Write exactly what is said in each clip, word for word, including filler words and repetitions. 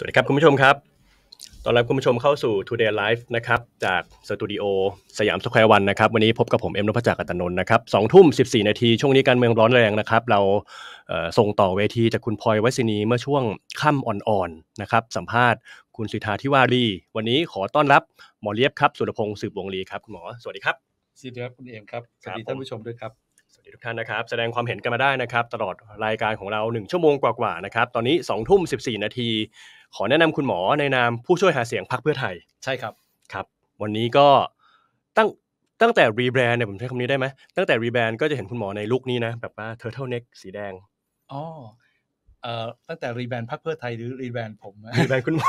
สวัสดีครับคุณผู้ชมครับต้อนรับคุณผู้ชมเข้าสู่ Today Live นะครับจากสตูดิโอสยามสแควร์วันนะครับวันนี้พบกับผมเอ็มนพจักร อัตนนท์นะครับสองทุ่มสิบสี่นาทีช่วงนี้การเมืองร้อนแรงนะครับเราเอ่อส่งต่อเวทีจากคุณพลอยวัศินีเมื่อช่วงค่ำอ่อนๆนะครับสัมภาษณ์คุณสิทธาธิวารีวันนี้ขอต้อนรับหมอเลียบครับสุรพงษ์สืบวงศ์ลีครับคุณหมอสวัสดีครับสวัสดีครับคุณเอ็มครับสวัสดีท่านผู้ชมด้วยครับสวัสดีทุกท่านนะครับแสดงความเห็นกันมาได้นะครับตลอดรายการของเราหนึ่งชั่วโมงกว่าๆนะครับตอนนี้สองทุ่มสิบสี่นาทีขอแนะนำคุณหมอในนามผู้ช่วยหาเสียงพรรคเพื่อไทยใช่ครับครับวันนี้ก็ตั้งตั้งแต่รีแบรนด์เนี่ยผมใช้คำนี้ได้ไหมตั้งแต่รีแบรนด์ก็จะเห็นคุณหมอในลุคนี้นะแบบว่า turtle neck สีแดงอ๋อเอ่อตั้งแต่รีแบรนด์พรรคเพื่อไทยหรือรีแบรนด์ผมรีแบรนด์คุณหมอ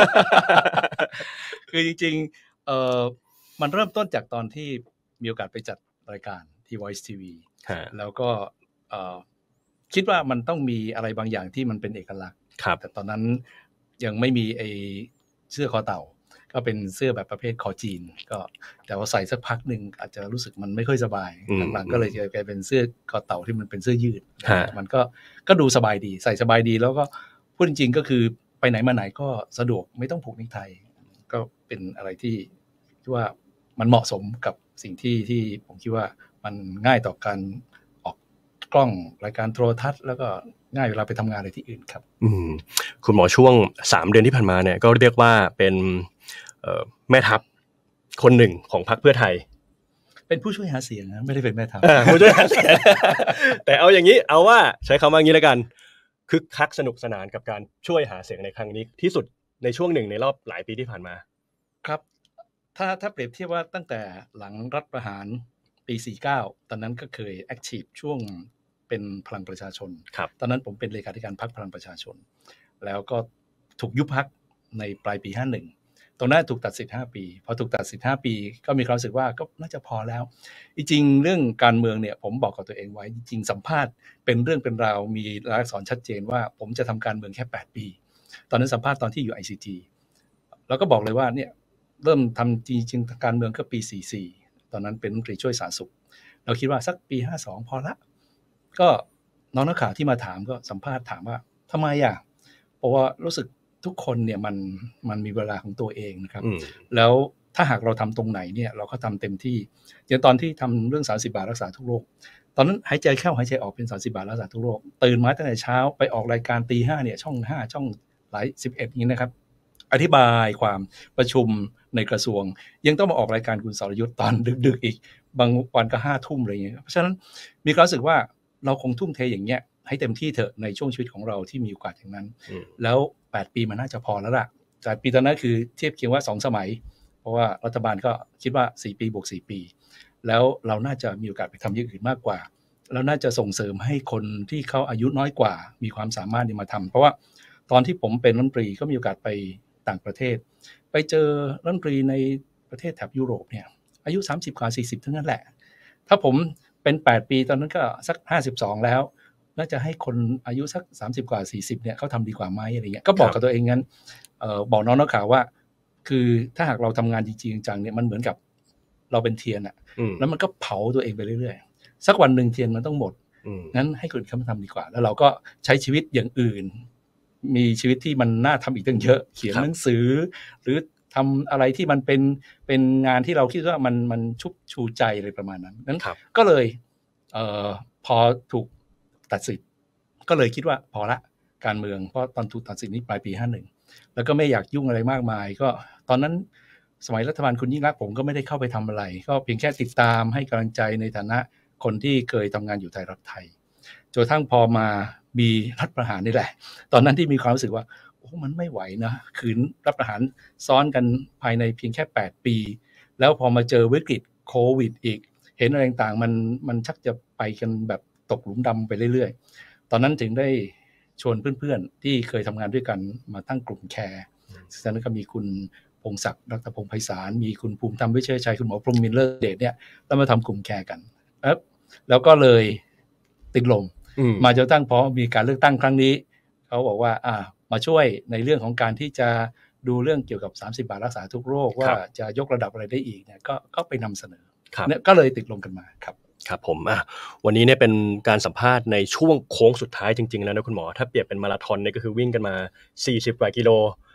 คือจริงๆเอ่อมันเริ่มต้นจากตอนที่มีโอกาสไปจัดรายการที่ Voice ที วี แล้วก็เอ่อคิดว่ามันต้องมีอะไรบางอย่างที่มันเป็นเอกลักษณ์แต่ตอนนั้นยังไม่มีไอ้เสื้อคอเต่าก็เป็นเสื้อแบบประเภทคอจีนก็แต่ว่าใส่สักพักหนึ่งอาจจะรู้สึกมันไม่ค่อยสบายหลังๆก็เลยกลายเป็นเสื้อคอเต่าที่มันเป็นเสื้อยืดมันก็ก็ดูสบายดีใส่สบายดีแล้วก็พูดจริงๆก็คือไปไหนมาไหนก็สะดวกไม่ต้องผูกนิกไทก็เป็นอะไรที่ที่ว่ามันเหมาะสมกับสิ่งที่ที่ผมคิดว่ามันง่ายต่อการออกกล้องรายการโทรทัศน์แล้วก็ง่ายเวลาไปทำงานอะไรที่อื่นครับอืมคุณหมอช่วงสามเดือนที่ผ่านมาเนี่ยก็เรียกว่าเป็นเอ่อแม่ทัพคนหนึ่งของพรรคเพื่อไทยเป็นผู้ช่วยหาเสียงนะไม่ได้เป็นแม่ทัพผู้ช่วยหาเสียงแต่เอาอย่างนี้เอาว่าใช้คำว่างี้แล้วกันคึกคักสนุกสนานกับการช่วยหาเสียงในครั้งนี้ที่สุดในช่วงหนึ่งในรอบหลายปีที่ผ่านมาครับถ้าถ้าเปรียบเทียบว่าตั้งแต่หลังรัฐประหารปีสี่สิบเก้าตอนนั้นก็เคยแอคทีฟช่วงเป็นพลังประชาชนตอนนั้นผมเป็นเลขาธิการพรรคพลังประชาชนแล้วก็ถูกยุบพรรคในปลายปีห้าสิบเอ็ดตรงนั้นถูกตัดสิทธิ์ห้าปีพอถูกตัดสิทธิ์ห้าปีก็มีความรู้สึกว่าก็น่าจะพอแล้วจริงๆเรื่องการเมืองเนี่ยผมบอกกับตัวเองไว้จริงๆสัมภาษณ์เป็นเรื่องเป็นราวมีรายลักษณ์อักษรชัดเจนว่าผมจะทำการเมืองแค่แปดปีตอนนั้นสัมภาษณ์ตอนที่อยู่ ไอ ซี ที แล้วก็บอกเลยว่าเนี่ยเริ่มทำจริงๆการเมืองก็ปีสี่สิบสี่ตอนนั้นเป็นรัฐมนตรีช่วยสาธารณสุขเราคิดว่าสักปีห้าสิบสองพอละก็น้องนักข่าวที่มาถามก็สัมภาษณ์ถามว่าทำไมอ่ะเพราะว่ารู้สึกทุกคนเนี่ยมันมันมีเวลาของตัวเองนะครับแล้วถ้าหากเราทำตรงไหนเนี่ยเราก็ทำเต็มที่อย่างตอนที่ทำเรื่องสามสิบบาทรักษาทุกโรคตอนนั้นหายใจเข้าหายใจออกเป็นสามสิบบาทรักษาทุกโรคตื่นมาตั้งแต่เช้าไปออกรายการตีห้าเนี่ยช่องห้าช่องหลายสิบเอ็ดนี้นะครับอธิบายความประชุมในกระทรวงยังต้องมาออกรายการคุณสรยุทธ์ตอนดึกๆอีกบางวันก็ห้าทุ่มอะไรอย่างเงี้ยเพราะฉะนั้นมีความรู้สึกว่าเราคงทุ่มเทอย่างเงี้ยให้เต็มที่เถอะในช่วงชีวิตของเราที่มีโอกาสอย่างนั้นแล้วแปดปีมันน่าจะพอแล้วล่ะแต่ปีตอนนั้นคือเทียบเคียงว่าสองสมัยเพราะว่ารัฐบาลก็คิดว่าสี่ปีบวกสี่ปีแล้วเราน่าจะมีโอกาสไปทำอย่างอื่นมากกว่าแล้วน่าจะส่งเสริมให้คนที่เขาอายุน้อยกว่ามีความสามารถที่มาทำเพราะว่าตอนที่ผมเป็นรัฐมนตรีก็มีโอกาสไปต่างประเทศไปเจอรัฐมนตรีในประเทศแถบยุโรปเนี่ยอายุสามสิบกว่าสี่สิบทั้งนั้นแหละถ้าผมเป็นแปดปีตอนนั้นก็สักห้าสิบสองแล้วน่าจะให้คนอายุสักสามสิบกว่าสี่สิบเนี่ยเขาทำดีกว่าไหมอะไรเงี้ยก็บอกกับตัวเองงั้นเอ่อบอกน้องนักข่าวว่าคือถ้าหากเราทำงานจริงๆจังเนี่ยมันเหมือนกับเราเป็นเทียนอะแล้วมันก็เผาตัวเองไปเรื่อยๆสักวันหนึ่งเทียนมันต้องหมดงั้นให้คนอื่นเขามาทำดีกว่าแล้วเราก็ใช้ชีวิตอย่างอื่นมีชีวิตที่มันน่าทำอีกตั้งเยอะเขียนหนังสือหรือทำอะไรที่มันเป็นเป็นงานที่เราคิดว่ามันมันชุบชูใจอะไรประมาณนั้นนั้นก็เลยเอ่อพอถูกตัดสิทธิ์ก็เลยคิดว่าพอละการเมืองเพราะตอนถูกตัดสิทธิ์นี้ปลายปีห้าสิบเอ็ดแล้วก็ไม่อยากยุ่งอะไรมากมายก็ตอนนั้นสมัยรัฐบาลคุณยิ่งรักษณ์ผมก็ไม่ได้เข้าไปทำอะไรก็เพียงแค่ติดตามให้กำลังใจในฐานะคนที่เคยทำงานอยู่ไทยรักไทยจนกระทั่งพอมามีรัฐประหารนี่แหละตอนนั้นที่มีความรู้สึกว่าโอ้มันไม่ไหวนะคืนรัฐประหารซ้อนกันภายในเพียงแค่แปดปีแล้วพอมาเจอวิกฤตโควิดอีกเห็นอะไรต่างๆมันมันชักจะไปกันแบบตกหลุมดำไปเรื่อยๆตอนนั้นถึงได้ชวนเพื่อนๆที่เคยทำงานด้วยกันมาตั้งกลุ่มแคร์ฉะนั้นก็มีคุณพงศักดิ์ดร.พงษ์ไพศาลมีคุณภูมิธรรมวิเชยชัยคุณหมอพรหมมินทร์เลิศเดชเนี่ยแล้วมาทำกลุ่มแคร์กันแล้วแล้วก็เลยติดลมมาจนตั้งพอมีการเลือกตั้งครั้งนี้เขาบอกว่าอ่ามาช่วยในเรื่องของการที่จะดูเรื่องเกี่ยวกับสามสิบบาทรักษาทุกโรคว่าจะยกระดับอะไรได้อีกเนี่ยก็ก็ไปนำเสนอเนี่ยก็เลยติดลมกันมาครับครับผมอ่ะวันนี้เนี่ยเป็นการสัมภาษณ์ในช่วงโค้งสุดท้ายจริงๆแล้วนะคุณหมอถ้าเปรียบเป็นมาราธอนเนี่ยก็คือวิ่งกันมาสี่สิบกว่ากิโล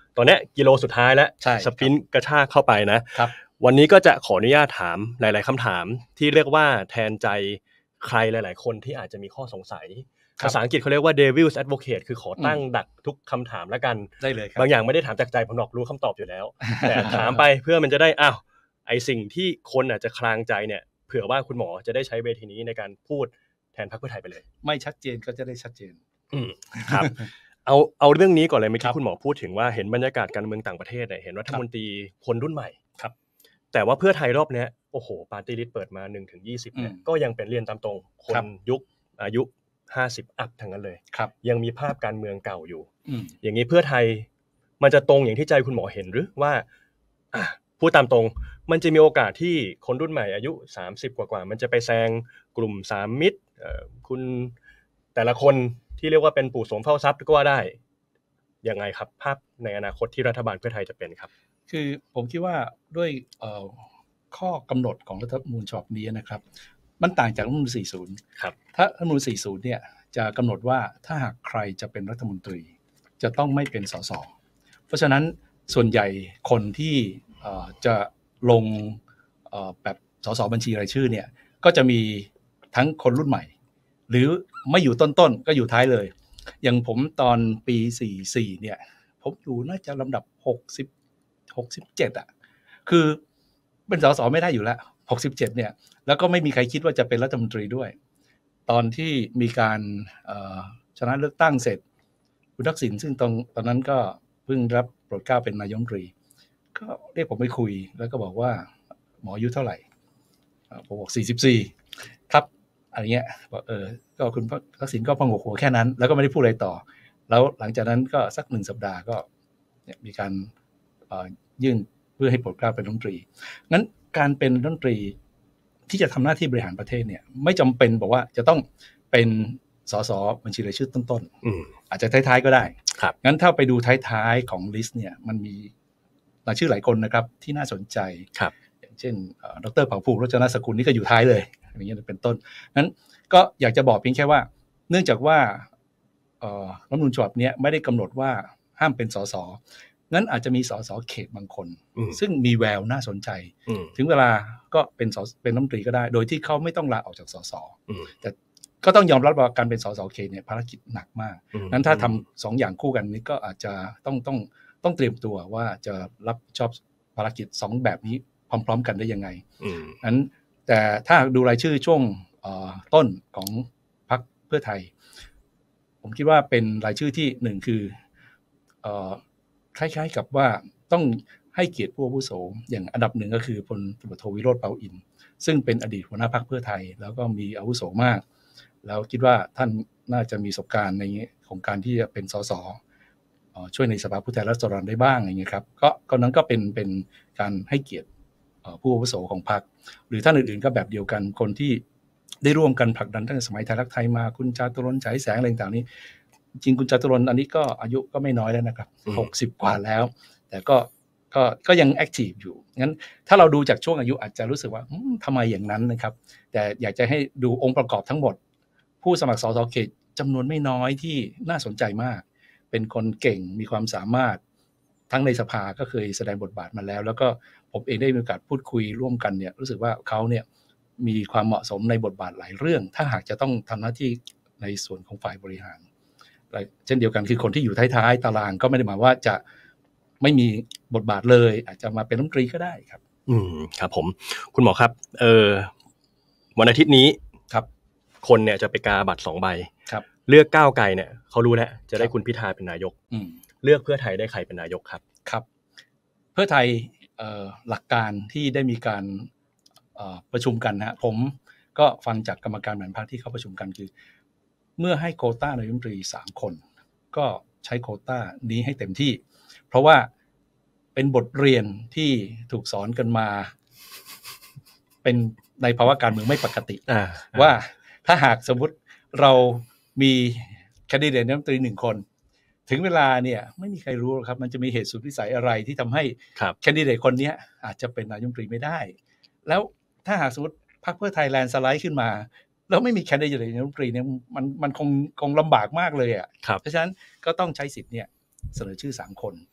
ตอนนี้กิโลสุดท้ายแล้วสปรินต์กระชากเข้าไปนะครับวันนี้ก็จะขออนุญาตถามหลายๆคำถามที่เรียกว่าแทนใจใครหลายๆคนที่อาจจะมีข้อสงสัยภาษาอังกฤษเขาเรียกว่า devil's advocate คือขอตั้งดักทุกคำถามแล้วกันได้เลยครับบางอย่างไม่ได้ถามจากใจผมหรอกรู้คำตอบอยู่แล้ว แต่ถามไปเพื่อมันจะได้อ้าวไอสิ่งที่คนอาจจะคลางใจเนี่ยเผื่อว่าคุณหมอจะได้ใช้เวทีนี้ในการพูดแทนพรรคเพื่อไทยไปเลยไม่ชัดเจนก็จะได้ชัดเจนอืมครับ เอาเอาเรื่องนี้ก่อนเลยเมื่อกี้คุณหมอพูดถึงว่าเห็นบรรยากาศการเมืองต่างประเทศเนี่ยเห็นรัฐมนตรีคนรุ่นใหม่ครับแต่ว่าเพื่อไทยรอบเนี้ยโอ้โหปาร์ตี้ลิสต์เปิดมา หนึ่งถึงยี่สิบ เนี่ยก็ยังเป็นเรียนตามตรงคนยุคอายุห้าสิบอัพทั้งนั้นเลยยังมีภาพการเมืองเก่าอยู่อย่างนี้เพื่อไทยมันจะตรงอย่างที่ใจคุณหมอเห็นหรือว่าอ่ะพูดตามตรงมันจะมีโอกาสที่คนรุ่นใหม่อายุสามสิบกว่าๆมันจะไปแซงกลุ่มสามมิตรเอ่อคุณแต่ละคนที่เรียกว่าเป็นปู่โสมเฝ้าทรัพย์ก็ว่าได้ยังไงครับภาพในอนาคตที่รัฐบาลเพื่อไทยจะเป็นครับคือผมคิดว่าด้วยข้อกำหนดของรัฐธรรมนูญฉบับนี้นะครับมันต่างจากรัฐธรรมนูญสี่สิบครับถ้ารัฐธรรมนูญสี่สิบเนี่ยจะกำหนดว่าถ้าหากใครจะเป็นรัฐมนตรีจะต้องไม่เป็นสสเพราะฉะนั้นส่วนใหญ่คนที่จะลงแบบสสบัญชีรายชื่อเนี่ยก็จะมีทั้งคนรุ่นใหม่หรือไม่อยู่ต้นๆก็อยู่ท้ายเลยอย่างผมตอนปีสี่สิบสี่เนี่ยผมอยู่น่าจะลำดับหกสิบ หกสิบเจ็ดอ่ะคือเป็นสสไม่ได้อยู่แล้วหกสิบเจ็ดเนี่ยแล้วก็ไม่มีใครคิดว่าจะเป็นรัฐมนตรีด้วยตอนที่มีการชนะเลือกตั้งเสร็จคุณทักษิณซึ่งตอนตอนนั้นก็เพิ่งรับโปรดเกล้าเป็นนายกรัฐมนตรีก็เรียกผมไปคุยแล้วก็บอกว่าหมออายุเท่าไหร่ผมบอกสี่สิบสี่ครับอะไรเงี้ยบอกเออก็คุณทักษิณก็พงกหัวแค่นั้นแล้วก็ไม่ได้พูดอะไรต่อแล้วหลังจากนั้นก็สักหนึ่งสัปดาห์ก็มีการยื่นเพื่อให้โปรดเกล้าเป็นรัฐมนตรีงั้นการเป็นรัฐมนตรีที่จะทำหน้าที่บริหารประเทศเนี่ยไม่จำเป็นบอกว่าจะต้องเป็นสสบัญชีรายชื่อต้นๆอาจจะท้ายๆก็ได้งั้นถ้าไปดูท้ายๆของลิสต์เนี่ยมันมีรายชื่อหลายคนนะครับที่น่าสนใจอย่างเช่นดร.เผ่าภูมิโรจนสกุลนี่ก็อยู่ท้ายเลยอย่างเงี้ยเป็นต้นงั้นก็อยากจะบอกเพียงแค่ว่าเนื่องจากว่ารัฐธรรมนูญฉบับนี้ไม่ได้กำหนดว่าห้ามเป็นสสงั้นอาจจะมีสสเขตบางคนซึ่งมีแววน่าสนใจถึงเวลาก็เป็นสเป็นรัฐมนตรีก็ได้โดยที่เขาไม่ต้องลาออกจากสสแต่ก็ต้องยอมรับว่าการเป็นสสเขตเนี่ยภารกิจหนักมากงั้นถ้าทำสองอย่างคู่กันนี้ก็อาจจะต้องต้องต้องเตรียมตัวว่าจะรับผิดชอบภารกิจสองแบบนี้พร้อมๆกันได้ยังไงนั้นแต่ถ้าดูรายชื่อช่วงต้นของพรรคเพื่อไทยผมคิดว่าเป็นรายชื่อที่หนึ่งคือคล้ายๆกับว่าต้องให้เกียรติผู้อาวุโสอย่างอันดับหนึ่งก็คือพลตำรวจโทวิโรจน์ เปาอินทร์ซึ่งเป็นอดีตหัวหน้าพรรคเพื่อไทยแล้วก็มีอาวุโสมากแล้วคิดว่าท่านน่าจะมีประสบการณ์ในของการที่จะเป็นสสช่วยในสภาผู้แทนราษฎรได้บ้างอย่างเงี้ยครับก็ก็นั้นก็เป็นเป็นการให้เกียรติผู้อาวุโสของพรรคหรือท่านอื่นๆก็แบบเดียวกันคนที่ได้ร่วมกันผลักดันตั้งแต่สมัยไทยรักไทยมาคุณจาตุรนต์ฉายแสงอะไรต่างๆนี้จริงคุณจาตุรนต์อันนี้ก็อายุก็ไม่น้อยแล้วนะครับหกสิบกว่าแล้วแต่ก็ก็ก็ยังแอคทีฟอยู่งั้นถ้าเราดูจากช่วงอายุอาจจะรู้สึกว่าทำไมอย่างนั้นนะครับแต่อยากจะให้ดูองค์ประกอบทั้งหมดผู้สมัครสสเขตจำนวนไม่น้อยที่น่าสนใจมากเป็นคนเก่งมีความสามารถทั้งในสภาก็เคยแสดงบทบาทมาแล้วแล้วก็ผมเองได้มีโอกาสพูดคุยร่วมกันเนี่ยรู้สึกว่าเขาเนี่ยมีความเหมาะสมในบทบาทหลายเรื่องถ้าหากจะต้องทำหน้าที่ในส่วนของฝ่ายบริหารเช่นเดียวกันคือคนที่อยู่ท้ายๆตารางก็ไม่ได้หมายว่าจะไม่มีบทบาทเลยอาจจะมาเป็นรัฐมนตรีก็ได้ครับอืมครับผมคุณหมอครับเออวันอาทิตย์นี้ครับคนเนี่ยจะไปกาบัตรสองใบครับเลือกก้าวไกลเนี่ยเขารู้แล้วจะได้คุณพิธาเป็นนายกเลือกเพื่อไทยได้ใครเป็นนายกครับครับเพื่อไทยเอ่อหลักการที่ได้มีการเอ่อประชุมกันนะผมก็ฟังจากกรรมการบริหารพรรคที่เขาประชุมกันคือเมื่อให้โควต้านายกรัฐมนตรีสามคนก็ใช้โควต้านี้ให้เต็มที่เพราะว่าเป็นบทเรียนที่ถูกสอนกันมาเป็นในภาวะการเมืองไม่ปกติว่าถ้าหากสมมุติเรามีแคนดิเดตนายกรัฐมนตรีหนึ่งคนถึงเวลาเนี่ยไม่มีใครรู้หรอกครับมันจะมีเหตุสุดวิสัยอะไรที่ทำให้แคนดิเดตคนนี้อาจจะเป็นนายกรัฐมนตรีไม่ได้แล้วถ้าหากสมมติพรรคเพื่อไทยแลนด์สไลด์ขึ้นมาแล้วไม่มีแคนดิเดตนายกรัฐมนตรีเนี่ยมันมันคงคงลำบากมากเลยอ่ะเพราะฉะนั้นก็ต้องใช้สิทธิ์เนี่ยเสนอชื่อสามคน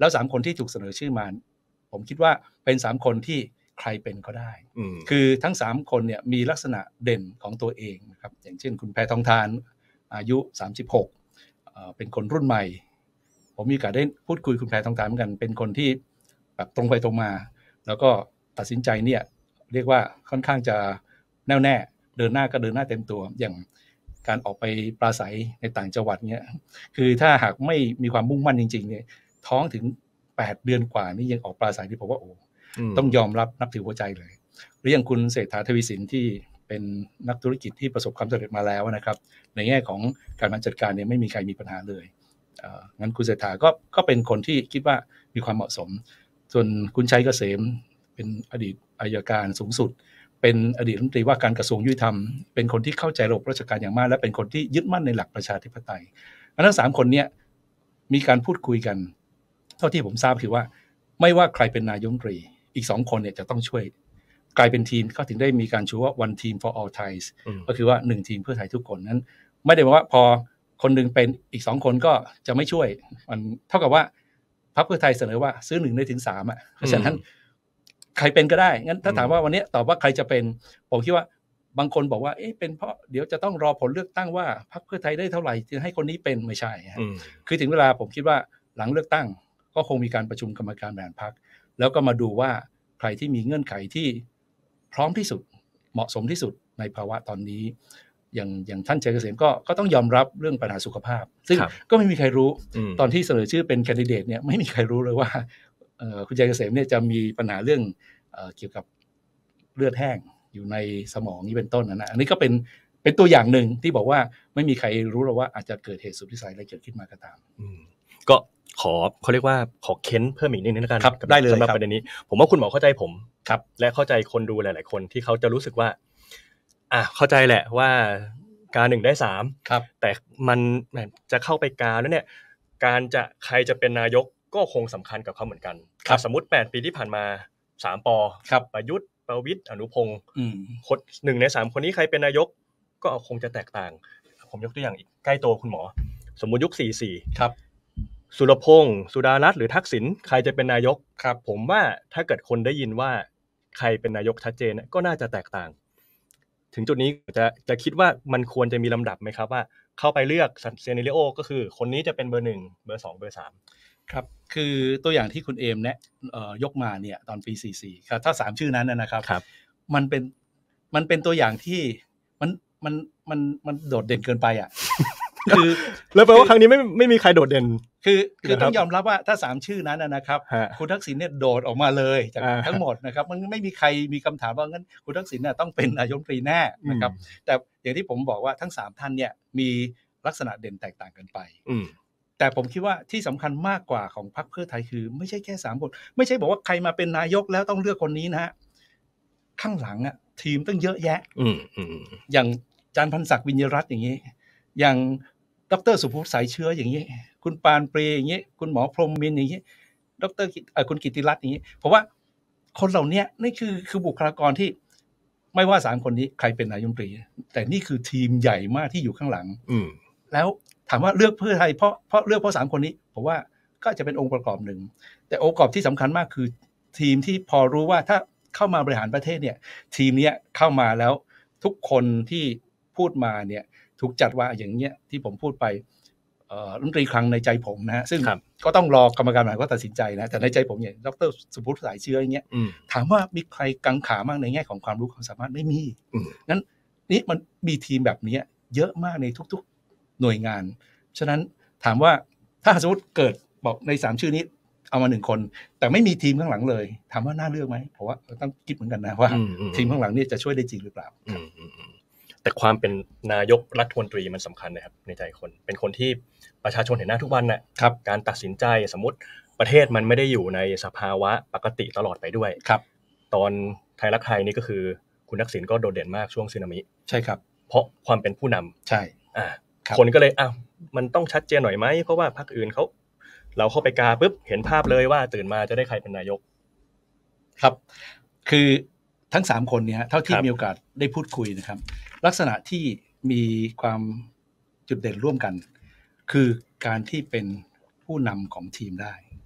แล้วสามคนที่ถูกเสนอชื่อมาผมคิดว่าเป็นสามคนที่ใครเป็นก็ได้คือทั้งสามคนเนี่ยมีลักษณะเด่นของตัวเองนะครับอย่างเช่นคุณแพทองธารอายุสามสิบหกเอ่อเป็นคนรุ่นใหม่ผมมีโอกาสได้พูดคุยคุณแพทองธารเหมือนกันเป็นคนที่แบบตรงไปตรงมาแล้วก็ตัดสินใจเนี่ยเรียกว่าค่อนข้างจะแน่วแน่เดินหน้าก็เดินหน้าเต็มตัวอย่างการออกไปปราศัยในต่างจังหวัดเนี่ยคือถ้าหากไม่มีความมุ่งมั่นจริงๆเนี่ยท้องถึงแปดเดือนกว่านี่ยังออกปราศัยที่ผมว่าโอ้ต้องยอมรับนับถือหัวใจเลยหรืออย่างคุณเศรษฐาทวีสินที่เป็นนักธุรกิจที่ประสบความสำเร็จมาแล้วนะครับในแง่ของการบริหารจัดการเนี่ยไม่มีใครมีปัญหาเลยเอ่องั้นคุณเศรษฐาก็ก็เป็นคนที่คิดว่ามีความเหมาะสมส่วนคุณชัยเกษมเป็นอดีตอัยการสูงสุดเป็นอดีตรัฐมนตรีว่าการกระทรวงยุติธรรมเป็นคนที่เข้าใจระบบราชการอย่างมากและเป็นคนที่ยึดมั่นในหลักประชาธิปไตยทั้งสามคนเนี่ยมีการพูดคุยกันเท่าที่ผมทราบคือว่าไม่ว่าใครเป็นนายกรัฐมนตรีอีกสองคนเนี่ยจะต้องช่วยกลายเป็นทีมเขาถึงได้มีการชูว่า one team for all Thais ก็คือว่าหนึ่งทีมเพื่อไทยทุกคนนั้นไม่ได้หมายว่าพอคนนึงเป็นอีกสองคนก็จะไม่ช่วยมันเท่ากับว่าพรรคเพื่อไทยเสนอว่าซื้อหนึ่งได้ถึงสามอ่ะเพราะฉะนั้นใครเป็นก็ได้งั้นถ้าถามว่าวันนี้ตอบว่าใครจะเป็นผมคิดว่าบางคนบอกว่าเอ๊ะเป็นเพราะเดี๋ยวจะต้องรอผลเลือกตั้งว่าพรรคเพื่อไทยได้เท่าไหร่จะให้คนนี้เป็นไม่ใช่คือถึงเวลาผมคิดว่าหลังเลือกตั้งก็คงมีการประชุมกรรมการบริหารพรรคแล้วก็มาดูว่าใครที่มีเงื่อนไขที่พร้อมที่สุดเหมาะสมที่สุดในภาวะตอนนี้อย่างอย่างท่านชัยเกษมก็ก็ต้องยอมรับเรื่องปัญหาสุขภาพซึ่งก็ไม่มีใครรู้ตอนที่เสนอชื่อเป็นแคนดิเดตเนี่ยไม่มีใครรู้เลยว่าคุณชัยเกษมเนี่ยจะมีปัญหาเรื่องเอ่อเกี่ยวกับเลือดแห้งอยู่ในสมองนี่เป็นต้นนะนะอันนี้ก็เป็นเป็นตัวอย่างหนึ่งที่บอกว่าไม่มีใครรู้หรอกว่าอาจจะเกิดเหตุสุดวิสัยอะไรเกิดขึ้นมาก็ตามก็ขอเขาเรียกว่าขอเค้นเพิ่มอีกนิดนึงแล้วกันได้เลยสำหรับประเด็นนี้ผมว่าคุณหมอเข้าใจผมครับและเข้าใจคนดูหลายๆคนที่เขาจะรู้สึกว่าอ่ะเข้าใจแหละว่าการหนึ่งได้สามครับแต่มันจะเข้าไปการแล้วเนี่ยการจะใครจะเป็นนายกก็คงสำคัญกับเขาเหมือนกันสมมุติแปดปีที่ผ่านมาสามปอประยุทธ์ประวิตรอนุพงศ์คนหนึ่งในสามคนนี้ใครเป็นนายกก็คงจะแตกต่างผมยกตัวอย่างอีกใกล้ตัวคุณหมอสมมุติยุคสี่สิบสี่ครับสุรพงษ์สุดารัตน์หรือทักษิณใครจะเป็นนายกครับผมว่าถ้าเกิดคนได้ยินว่าใครเป็นนายกชัดเจนก็น่าจะแตกต่างถึงจุดนี้จะจะคิดว่ามันควรจะมีลำดับไหมครับว่าเข้าไปเลือกเซนาริโอก็คือคนนี้จะเป็นเบอร์หนึ่งเบอร์สองเบอร์สามครับคือตัวอย่างที่คุณเอมเนี่ยยกมาเนี่ยตอนปีสี่สิบสี่ครับถ้าสามชื่อนั้นนะครับมันเป็นมันเป็นตัวอย่างที่มันมันมันมันโดดเด่นเกินไปอ่ะคือแล้วแปลว่าครั้งนี้ไม่ไม่มีใครโดดเด่นคือคือต้องยอมรับว่าถ้าสามชื่อนั้นนะครับคุณทักษิณเนี่ยโดดออกมาเลยจากทั้งหมดนะครับมันไม่มีใครมีคำถามว่างั้นคุณทักษิณเนี่ยต้องเป็นนายกรัฐมนตรีแน่นะครับแต่อย่างที่ผมบอกว่าทั้งสามท่านเนี่ยมีลักษณะเด่นแตกต่างกันไปแต่ผมคิดว่าที่สำคัญมากกว่าของพรรคเพื่อไทยคือไม่ใช่แค่สามคนไม่ใช่บอกว่าใครมาเป็นนายกแล้วต้องเลือกคนนี้นะฮะข้างหลังอ่ะทีมต้องเยอะแยะอย่างอาจารย์พันศักดิ์วิญญรัตน์อย่างนี้อย่างดร.สุภวุฒิสายเชื้ออย่างนี้คุณปานเปรย์อย่างนี้คุณหมอพรหมมินทร์อย่างนี้ดร.คุณกิตติรัตน์อย่างนี้เพราะว่าคนเหล่านี้นี่คือคือบุคลากรที่ไม่ว่าสามคนนี้ใครเป็นนายกรัฐมนตรีแต่นี่คือทีมใหญ่มากที่อยู่ข้างหลังแล้วถามว่าเลือกเพื่อไทยเพราะเพราะเลือกเพราะสามคนนี้ผมว่าก็จะเป็นองค์ประกอบหนึ่งแต่องค์ประกอบที่สำคัญมากคือทีมที่พอรู้ว่าถ้าเข้ามาบริหารประเทศเนี่ยทีมนี้เข้ามาแล้วทุกคนที่พูดมาเนี่ยถูกจัดว่าอย่างเงี้ยที่ผมพูดไปรัฐมนตรีคลังในใจผมนะฮะซึ่งก็ต้องรอกรรมการบริหารก็ตัดสินใจนะแต่ในใจผมเนี่ยดร.สุภวุฒิสายเชื้ออย่างเงี้ยถามว่ามีใครกังขามากในแง่ของความรู้ความสามารถไม่มีงั้นนี่มันมีทีมแบบนี้เยอะมากในทุกๆหน่วยงานฉะนั้นถามว่าถ้าสมมติเกิดบอกในสามชื่อนี้เอามาหนึ่งคนแต่ไม่มีทีมข้างหลังเลยถามว่าน่าเลือกไหมเพราะว่าต้องคิดเหมือนกันนะว่าทีมข้างหลังนี่จะช่วยได้จริงหรือเปล่าแต่ความเป็นนายกรัฐมนตรีมันสำคัญนะครับในใจคนเป็นคนที่ประชาชนเห็นหน้าทุกวันนะครับการตัดสินใจสมมติประเทศมันไม่ได้อยู่ในสภาวะปกติตลอดไปด้วยครับตอนไทยรักไทยนี่ก็คือคุณทักษิณก็โดดเด่นมากช่วงสึนามิใช่ครับเพราะความเป็นผู้นำใช่อ่าคนก็เลยอ้าวมันต้องชัดเจนหน่อยไหมเพราะว่าพรรคอื่นเขาเราเข้าไปกาปุ๊บเห็นภาพเลยว่าตื่นมาจะได้ใครเป็นนายกครับคือทั้งสามคนเนี่ยเท่าที่มีโอกาสได้พูดคุยนะครับลักษณะที่มีความจุดเด่นร่วมกันคือการที่เป็นผู้นำของทีมได้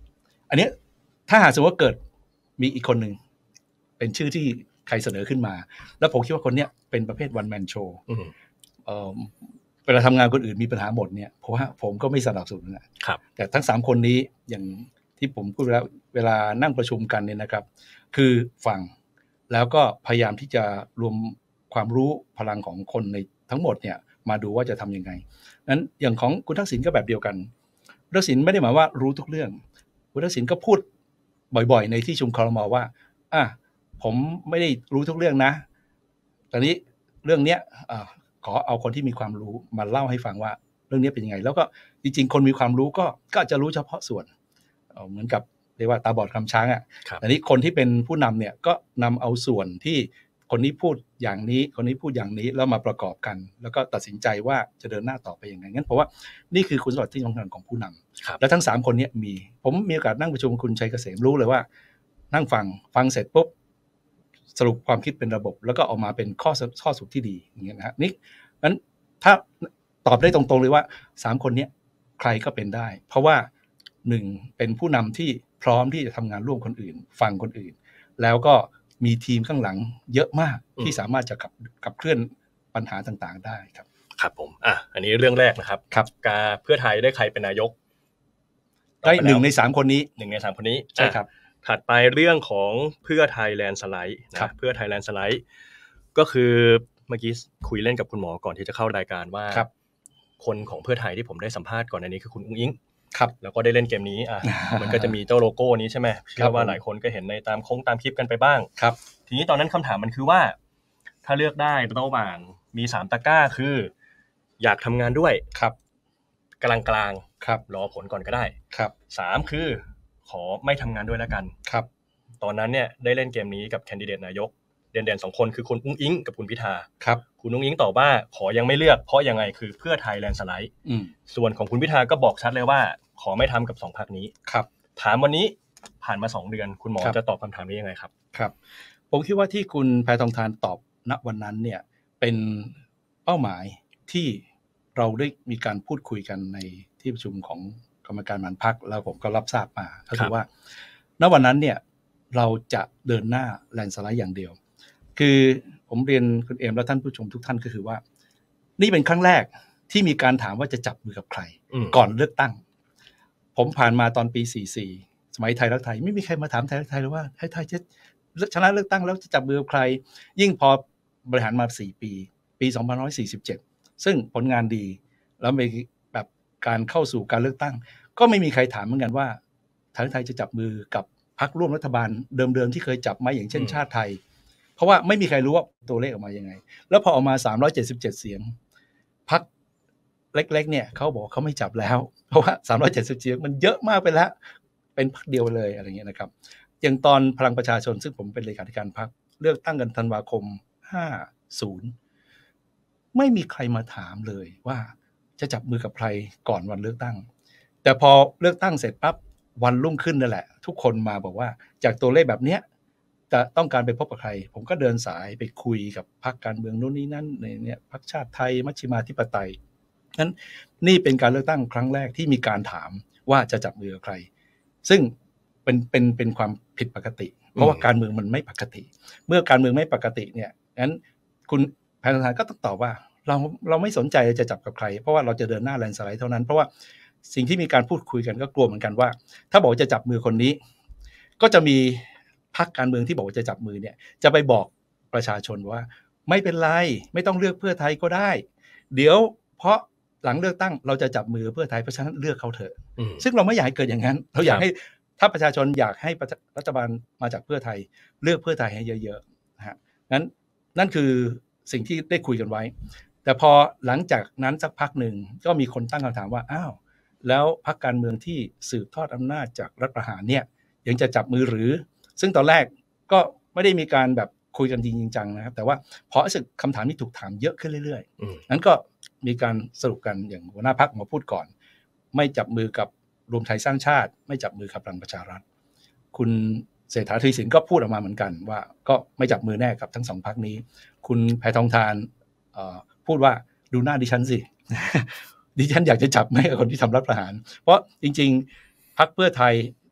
อันนี้ถ้าหากสมมติว่าเกิดมีอีกคนหนึ่งเป็นชื่อที่ใครเสนอขึ้นมาแล้วผมคิดว่าคนเนี้ยเป็นประเภท one man show เอ่อเวลาทำงานคนอื่นมีปัญหาหมดเนี่ยเพราะว่าผมก็ไม่สนับสนุนนะครับแต่ทั้งสามคนนี้อย่างที่ผมพูดแล้วเวลานั่งประชุมกันเนี่ยนะครับคือฟังแล้วก็พยายามที่จะรวมความรู้พลังของคนในทั้งหมดเนี่ยมาดูว่าจะทำยังไงนั้นอย่างของคุณทักษิณก็แบบเดียวกันคุณทักษิณไม่ได้หมายว่ารู้ทุกเรื่องคุณทักษิณก็พูดบ่อยๆในที่ชุมครม.ว่าอ่ะผมไม่ได้รู้ทุกเรื่องนะตอนนี้เรื่องเนี้ยอ่าขอเอาคนที่มีความรู้มาเล่าให้ฟังว่าเรื่องนี้เป็นยังไงแล้วก็จริงๆคนมีความรู้ก็ก็จะรู้เฉพาะส่วนเหมือนกับเรียกว่าตาบอดคำช้างอ่ะอันนี้คนที่เป็นผู้นำเนี่ยก็นำเอาส่วนที่คนนี้พูดอย่างนี้คนนี้พูดอย่างนี้แล้วมาประกอบกันแล้วก็ตัดสินใจว่าจะเดินหน้าต่อไปยังไงงั้นเพราะว่านี่คือคุณสมบัติที่สำคัญของผู้นำและทั้งสามคนนี้มีผมมีโอกาสนั่งประชุมคุณชัยเกษมรู้เลยว่านั่งฟังฟังเสร็จปุ๊บสรุปความคิดเป็นระบบแล้วก็ออกมาเป็นข้อข้อสรุปที่ดีอย่างเงี้ยนะฮะนี่งั้นถ้าตอบได้ตรงๆเลยว่าสามคนนี้ใครก็เป็นได้เพราะว่าหนึ่งเป็นผู้นำที่พร้อมที่จะทำงานร่วมคนอื่นฟังคนอื่นแล้วก็มีทีมข้างหลังเยอะมากที่สามารถจะขับขับเคลื่อนปัญหาต่างๆได้ครับครับผมอ่ะอันนี้เรื่องแรกนะครับครับการเพื่อไทยได้ใครเป็นนายกได้หนึ่งในสามคนนี้หนึ่งในสามคนนี้ใช่ครับถัดไปเรื่องของเพื่อไทยแลนด์สไลด์นะเพื่อไทยแลนด์สไลด์ก็คือเมื่อกี้คุยเล่นกับคุณหมอก่อนที่จะเข้ารายการว่าคนของเพื่อไทยที่ผมได้สัมภาษณ์ก่อนในนี้คือคุณอุ้งอิงครับแล้วก็ได้เล่นเกมนี้อ่ะ มันก็จะมีเจ้าโลโก้นี้ใช่ไหมเชื่อว่าหลายคนก็เห็นในตามโค้งตามคลิปกันไปบ้างครับทีนี้ตอนนั้นคำถามมันคือว่าถ้าเลือกได้ระหว่างมีสามตะกร้าคืออยากทำงานด้วยครับกลางกลางครับรอผลก่อนก็ได้ครับสามคือขอไม่ทำงานด้วยแล้วกันครับตอนนั้นเนี่ยได้เล่นเกมนี้กับแคนดิเดตนายกเด่นๆสองคนคือคุณอุ้งอิงกับคุณพิธาครับคุณอุ้งอิงตอบว่าขอยังไม่เลือกเพราะยังไงคือเพื่อไทยแลนด์สไลด์ส่วนของคุณพิธาก็บอกชัดเลยว่าขอไม่ทำกับสองพรรคนี้ครับถามวันนี้ผ่านมาสองเดือนคุณหมอจะตอบคำถามนี้ยังไงครับครับผมคิดว่าที่คุณแพทองธารตอบณวันนั้นเนี่ยเป็นเป้าหมายที่เราได้มีการพูดคุยกันในที่ประชุมของกรรมการบริหารพรรคแล้วผมก็รับทราบมาก็คือว่าณวันนั้นเนี่ยเราจะเดินหน้าแลนด์สไลด์อย่างเดียวคือผมเรียนคุณเอมและท่านผู้ชมทุกท่านก็คือว่านี่เป็นครั้งแรกที่มีการถามว่าจะจับมือกับใครก่อนเลือกตั้งผมผ่านมาตอนปีสี่สิบสี่สมัยไทยรักไทยไม่มีใครมาถามไทยรักไทยเลยว่าไทยจะชนะเลือกตั้งแล้วจะจับมือกับใครยิ่งพอบริหารมาสี่ปีปีสองพันห้าร้อยสี่สิบเจ็ดซึ่งผลงานดีแล้วมีแบบการเข้าสู่การเลือกตั้งก็ไม่มีใครถามเหมือนกันว่าไทยรักไทยจะจับมือกับพรรคร่วมรัฐบาลเดิมๆที่เคยจับมาอย่างเช่นชาติไทยเพราะว่าไม่มีใครรู้ว่าตัวเลขออกมายังไงแล้วพอออกมาสามร้อยเจ็ดสิบเจ็ดเสียงพรรคเล็กๆเนี่ยเขาบอกเขาไม่จับแล้วเพราะว่าสามร้อยเจ็ดสิบเสียงมันเยอะมากไปแล้วเป็นพรรคเดียวเลยอะไรเงี้ยนะครับอย่างตอนพลังประชาชนซึ่งผมเป็นเลขาธิการพรรคเลือกตั้งกันธันวาคมห้าสิบไม่มีใครมาถามเลยว่าจะจับมือกับใครก่อนวันเลือกตั้งแต่พอเลือกตั้งเสร็จปั๊บวันรุ่งขึ้นนั่นแหละทุกคนมาบอกว่าจากตัวเลขแบบเนี้ยจะต้องการไปพบกับใครผมก็เดินสายไปคุยกับพรรคการเมืองโน่นนี่นั่นในเนี่ยพรรคชาติไทยมัชฌิมาธิปไตยนั้นนี่เป็นการเลือกตั้งครั้งแรกที่มีการถามว่าจะจับมือกับใครซึ่งเป็นเป็นเป็นความผิดปกติเพราะว่าการเมืองมันไม่ปกติเมื่อการเมืองไม่ปกติเนี่ยงั้นคุณแพทองธารก็ต้องตอบว่าเราเราไม่สนใจจะจับกับใครเพราะว่าเราจะเดินหน้าแลนด์สไลด์เท่านั้นเพราะว่าสิ่งที่มีการพูดคุยกันก็กลัวเหมือนกันว่าถ้าบอกจะจับมือคนนี้ก็จะมีพรรคการเมืองที่บอกว่าจะจับมือเนี่ยจะไปบอกประชาชนว่าไม่เป็นไรไม่ต้องเลือกเพื่อไทยก็ได้เดี๋ยวเพราะหลังเลือกตั้งเราจะจับมือเพื่อไทยเพราะฉะนั้นเลือกเขาเถอะซึ่งเราไม่อยากให้เกิดอย่างนั้นเราอยากให้ถ้าประชาชนอยากให้รัฐบาลมาจากเพื่อไทยเลือกเพื่อไทยให้เยอะๆนะฮะนั้นนั่นคือสิ่งที่ได้คุยกันไว้แต่พอหลังจากนั้นสักพักหนึ่งก็มีคนตั้งคำถามว่าอ้าวแล้วพรรคการเมืองที่สืบทอดอำนาจจากรัฐประหารเนี่ยยังจะจับมือหรือซึ่งตอนแรกก็ไม่ได้มีการแบบคุยกันจริงจังนะครับแต่ว่าพอสึกคำถามนี้ถูกถามเยอะขึ้นเรื่อยๆนั้นก็มีการสรุปกันอย่างหัวหน้าพรรคมาพูดก่อนไม่จับมือกับรวมไทยสร้างชาติไม่จับมือกับพลังประชารัฐคุณเศรษฐาทวีสินก็พูดออกมาเหมือนกันว่าก็ไม่จับมือแน่กับทั้งสองพรรคนี้คุณแพทองธารพูดว่าดูหน้าดิฉันสิ ดิฉันอยากจะจับไหมกับคนที่ทำรัฐประหารเพราะจริงๆพรรคเพื่อไทย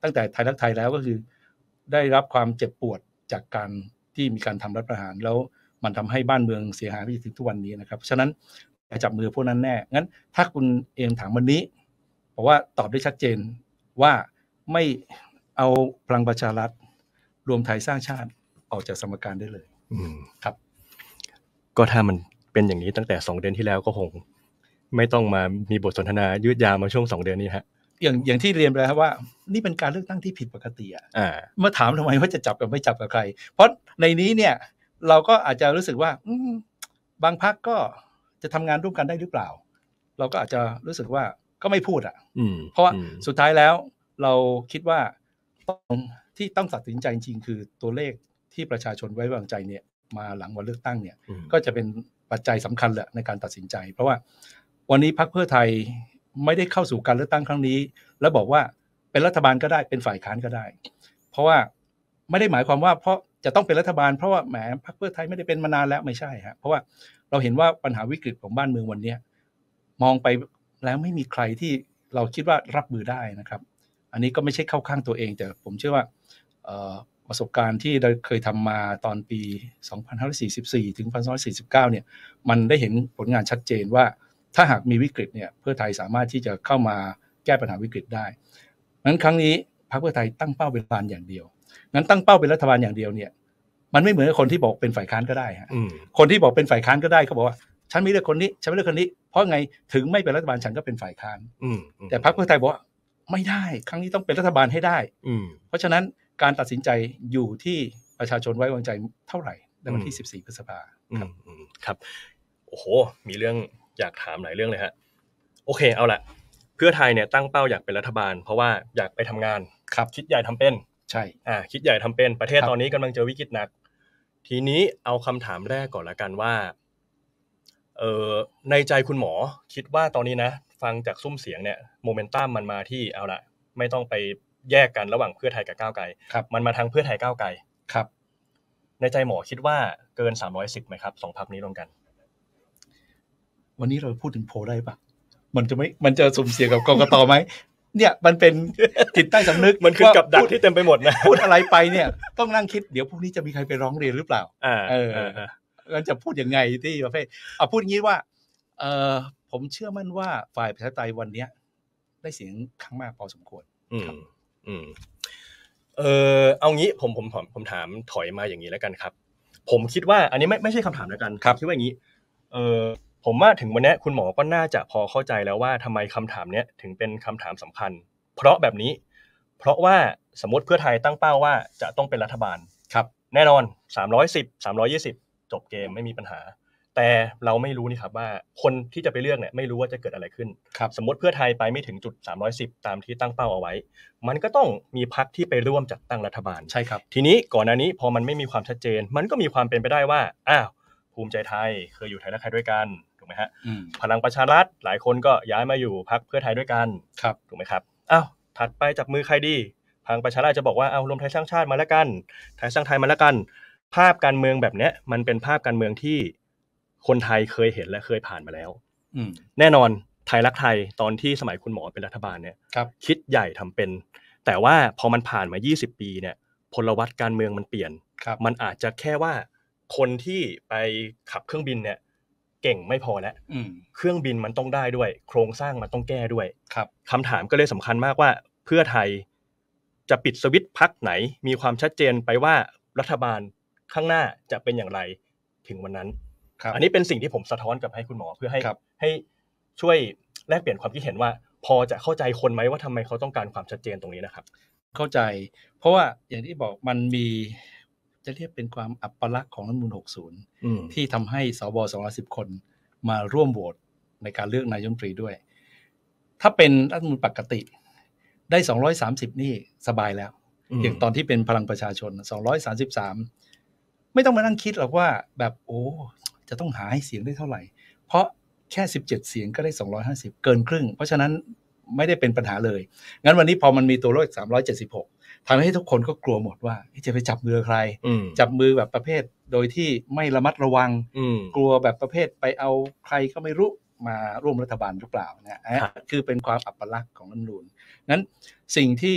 ตั้งแต่ไทยรักไทยแล้วก็คือได้รับความเจ็บปวดจากการที่มีการทำรัฐประหารแล้วมันทำให้บ้านเมืองเสียหายไปถึงทุกวันนี้นะครับฉะนั้นจับมือพวกนั้นแน่งั้นถ้าคุณเอมถามวันนี้บอกว่าตอบได้ชัดเจนว่าไม่เอาพลังประชารัฐรวมไทยสร้างชาติออกจากสมการได้เลยครับก็ถ้ามันเป็นอย่างนี้ตั้งแต่สองเดือนที่แล้วก็คงไม่ต้องมามีบทสนทนายืดยาวมาช่วงสองเดือนนี้ฮะอย่างอย่างที่เรียนไปแล้วว่านี่เป็นการเลือกตั้งที่ผิดปกติอ่ะเมื่อถามทำไมว่าจะจับกับไม่จับกับใครเพราะในนี้เนี่ยเราก็อาจจะรู้สึกว่าบางพรรคก็จะทำงานร่วมกันได้หรือเปล่าเราก็อาจจะรู้สึกว่าก็ไม่พูดอ่ะเพราะว่าสุดท้ายแล้วเราคิดว่าที่ต้องตัดสินใจจริงๆคือตัวเลขที่ประชาชนไว้วางใจเนี่ยมาหลังวันเลือกตั้งเนี่ยก็จะเป็นปัจจัยสำคัญแหละในการตัดสินใจเพราะว่าวันนี้พรรคเพื่อไทยไม่ได้เข้าสู่การเลือกตั้งครั้งนี้แล้วบอกว่าเป็นรัฐบาลก็ได้เป็นฝ่ายค้านก็ได้เพราะว่าไม่ได้หมายความว่าเพราะจะต้องเป็นรัฐบาลเพราะว่าแหมพรรคเพื่อไทยไม่ได้เป็นมานานแล้วไม่ใช่ฮะเพราะว่าเราเห็นว่าปัญหาวิกฤตของบ้านเมืองวันนี้มองไปแล้วไม่มีใครที่เราคิดว่ารับมือได้นะครับอันนี้ก็ไม่ใช่เข้าข้างตัวเองแต่ผมเชื่อว่าประสบการณ์ที่เราเคยทำมาตอนปีสองพันห้าร้อยสี่สิบสี่ถึงสองพันห้าร้อยสี่สิบเก้าเนี่ยมันได้เห็นผลงานชัดเจนว่าถ้าหากมีวิกฤตเนี่ยเพื่อไทยสามารถที่จะเข้ามาแก้ปัญหาวิกฤตได้งั้นครั้งนี้พรรคเพื่อไทยตั้งเป้าเป็นรัฐบาลอย่างเดียวงั้นตั้งเป้าเป็นรัฐบาลอย่างเดียวเนี่ยมันไม่เหมือนกับคนที่บอกเป็นฝ่ายค้านก็ได้ฮะคนที่บอกเป็นฝ่ายค้านก็ได้เขาบอกว่าฉันไม่เลือกคนนี้ฉันไม่เลือกคนนี้เพราะไงถึงไม่เป็นรัฐบาลฉันก็เป็นฝ่ายค้านแต่พรรคเพื่อไทยบอกว่าไม่ได้ครั้งนี้ต้องเป็นรัฐบาลให้ได้เพราะฉะนั้นการตัดสินใจอยู่ที่ประชาชนไว้วางใจเท่าไหร่ในวันที่สิบสี่พฤษภาคมครับโอ้โหมีเรื่องอยากถามหลายเรื่องเลยฮะโอเคเอาละเพื่อไทยเนี่ยตั้งเป้าอยากเป็นรัฐบาลเพราะว่าอยากไปทำงานครับคิดใหญ่ทำเป็นใช่อ่าคิดใหญ่ทำเป็นประเทศตอนนี้กำลังเจอวิกฤตหนักทีนี้เอาคำถามแรกก่อนละกันว่าเอ่อในใจคุณหมอคิดว่าตอนนี้นะฟังจากซุ้มเสียงเนี่ยโมเมนตัมมันมาที่เอาละไม่ต้องไปแยกกันระหว่างเพื่อไทยกับก้าวไกลมันมาทางเพื่อไทยก้าวไกลครับในใจหมอคิดว่าเกินสามร้อยสิบมั้ยครับสองพรรคนี้รวมกันวันนี้เราพูดถึงโพลได้ปะมันจะไม่มันจะสุ่มเสี่ยงกับกกตไหมเนี่ยมันเป็นจิตใต้สำนึกมันคือกับดักที่เต็มไปหมดนะพูดอะไรไปเนี่ยต้องนั่งคิดเดี๋ยวพรุ่งนี้จะมีใครไปร้องเรียนหรือเปล่าเอองั้นจะพูดยังไงที่ประเภทเอาพูดงี้ว่าเออผมเชื่อมั่นว่าฝ่ายประชาธิปไตยวันนี้ได้เสียงข้างมากพอสมควรอืมอืมเออเอางี้ผมผมผมผมถามถอยมาอย่างนี้แล้วกันครับผมคิดว่าอันนี้ไม่ไม่ใช่คำถามแล้วกันคิดว่าอย่างนี้เออผมว่าถึงวันนี้คุณหมอก็น่าจะพอเข้าใจแล้วว่าทำไมคำถามนี้ถึงเป็นคำถามสำคัญเพราะแบบนี้เพราะว่าสมมติเพื่อไทยตั้งเป้าว่าจะต้องเป็นรัฐบาลครับแน่นอนสามร้อยสิบ สามร้อยยี่สิบจบเกมไม่มีปัญหาแต่เราไม่รู้นี่ครับว่าคนที่จะไปเลือกเนี่ยไม่รู้ว่าจะเกิดอะไรขึ้นสมมติเพื่อไทยไปไม่ถึงจุดสามร้อยสิบตามที่ตั้งเป้าเอาไว้มันก็ต้องมีพรรคที่ไปร่วมจัดตั้งรัฐบาลใช่ครับทีนี้ก่อนหน้านี้พอมันไม่มีความชัดเจนมันก็มีความเป็นไปได้ว่าอ้าวภูมิใจไทยเคยอยู่ไทยรักไทยด้วยกันถูกไหมฮะพลังประชารัฐหลายคนก็ย้ายมาอยู่พรรคเพื่อไทยด้วยกันครับถูกไหมครับอ้าวถัดไปจับมือใครดีพลังประชารัฐจะบอกว่าเอารวมไทยสร้างชาติมาแล้วกันไทยสร้างไทยมาแล้วกันภาพการเมืองแบบเนี้ยมันเป็นภาพการเมืองที่คนไทยเคยเห็นและเคยผ่านมาแล้วแน่นอนไทยรักไทยตอนที่สมัยคุณหมอเป็นรัฐบาลเนี่ยคิดใหญ่ทำเป็นแต่ว่าพอมันผ่านมายี่สิบปีเนี่ยพลวัตการเมืองมันเปลี่ยนมันอาจจะแค่ว่าคนที่ไปขับเครื่องบินเนี่ยเก่งไม่พอแล้วเครื่องบินมันต้องได้ด้วยโครงสร้างมันต้องแก้ด้วยคำถามก็เลยสำคัญมากว่าเพื่อไทยจะปิดสวิตช์พรรคไหนมีความชัดเจนไปว่ารัฐบาลข้างหน้าจะเป็นอย่างไรถึงวันนั้นอันนี้เป็นสิ่งที่ผมสะท้อนกับให้คุณหมอเพื่อให้ให้ช่วยแลกเปลี่ยนความคิดเห็นว่าพอจะเข้าใจคนไหมว่าทำไมเขาต้องการความชัดเจนตรงนี้นะครับเข้าใจเพราะว่าอย่างที่บอกมันมีจะเรียกเป็นความอัปลักษณ์ของรัฐธรรมนูญหกสิบที่ทำให้สวสองร้อยสิบคนมาร่วมโหวตในการเลือกนายกรัฐมนตรีด้วยถ้าเป็นรัฐธรรมนูญปกติได้สองร้อยสามสิบนี่สบายแล้วอย่างตอนที่เป็นพลังประชาชนสองร้อยสามสิบสามไม่ต้องมานั่งคิดหรอกว่าแบบโอ้จะต้องหาให้เสียงได้เท่าไหร่เพราะแค่สิบเจ็ดเสียงก็ได้สองร้อยห้าสิบเกินครึ่งเพราะฉะนั้นไม่ได้เป็นปัญหาเลยงั้นวันนี้พอมันมีตัวเลขสามร้อยเจ็ดสิบหกทำให้ทุกคนก็กลัวหมดว่าจะไปจับมือใครจับมือแบบประเภทโดยที่ไม่ระมัดระวังกลัวแบบประเภทไปเอาใครก็ไม่รู้มาร่วมรัฐบาลหรือเปล่านะคือเป็นความอัปลักษณ์ของรัฐธรรมนูญนั้นสิ่งที่พ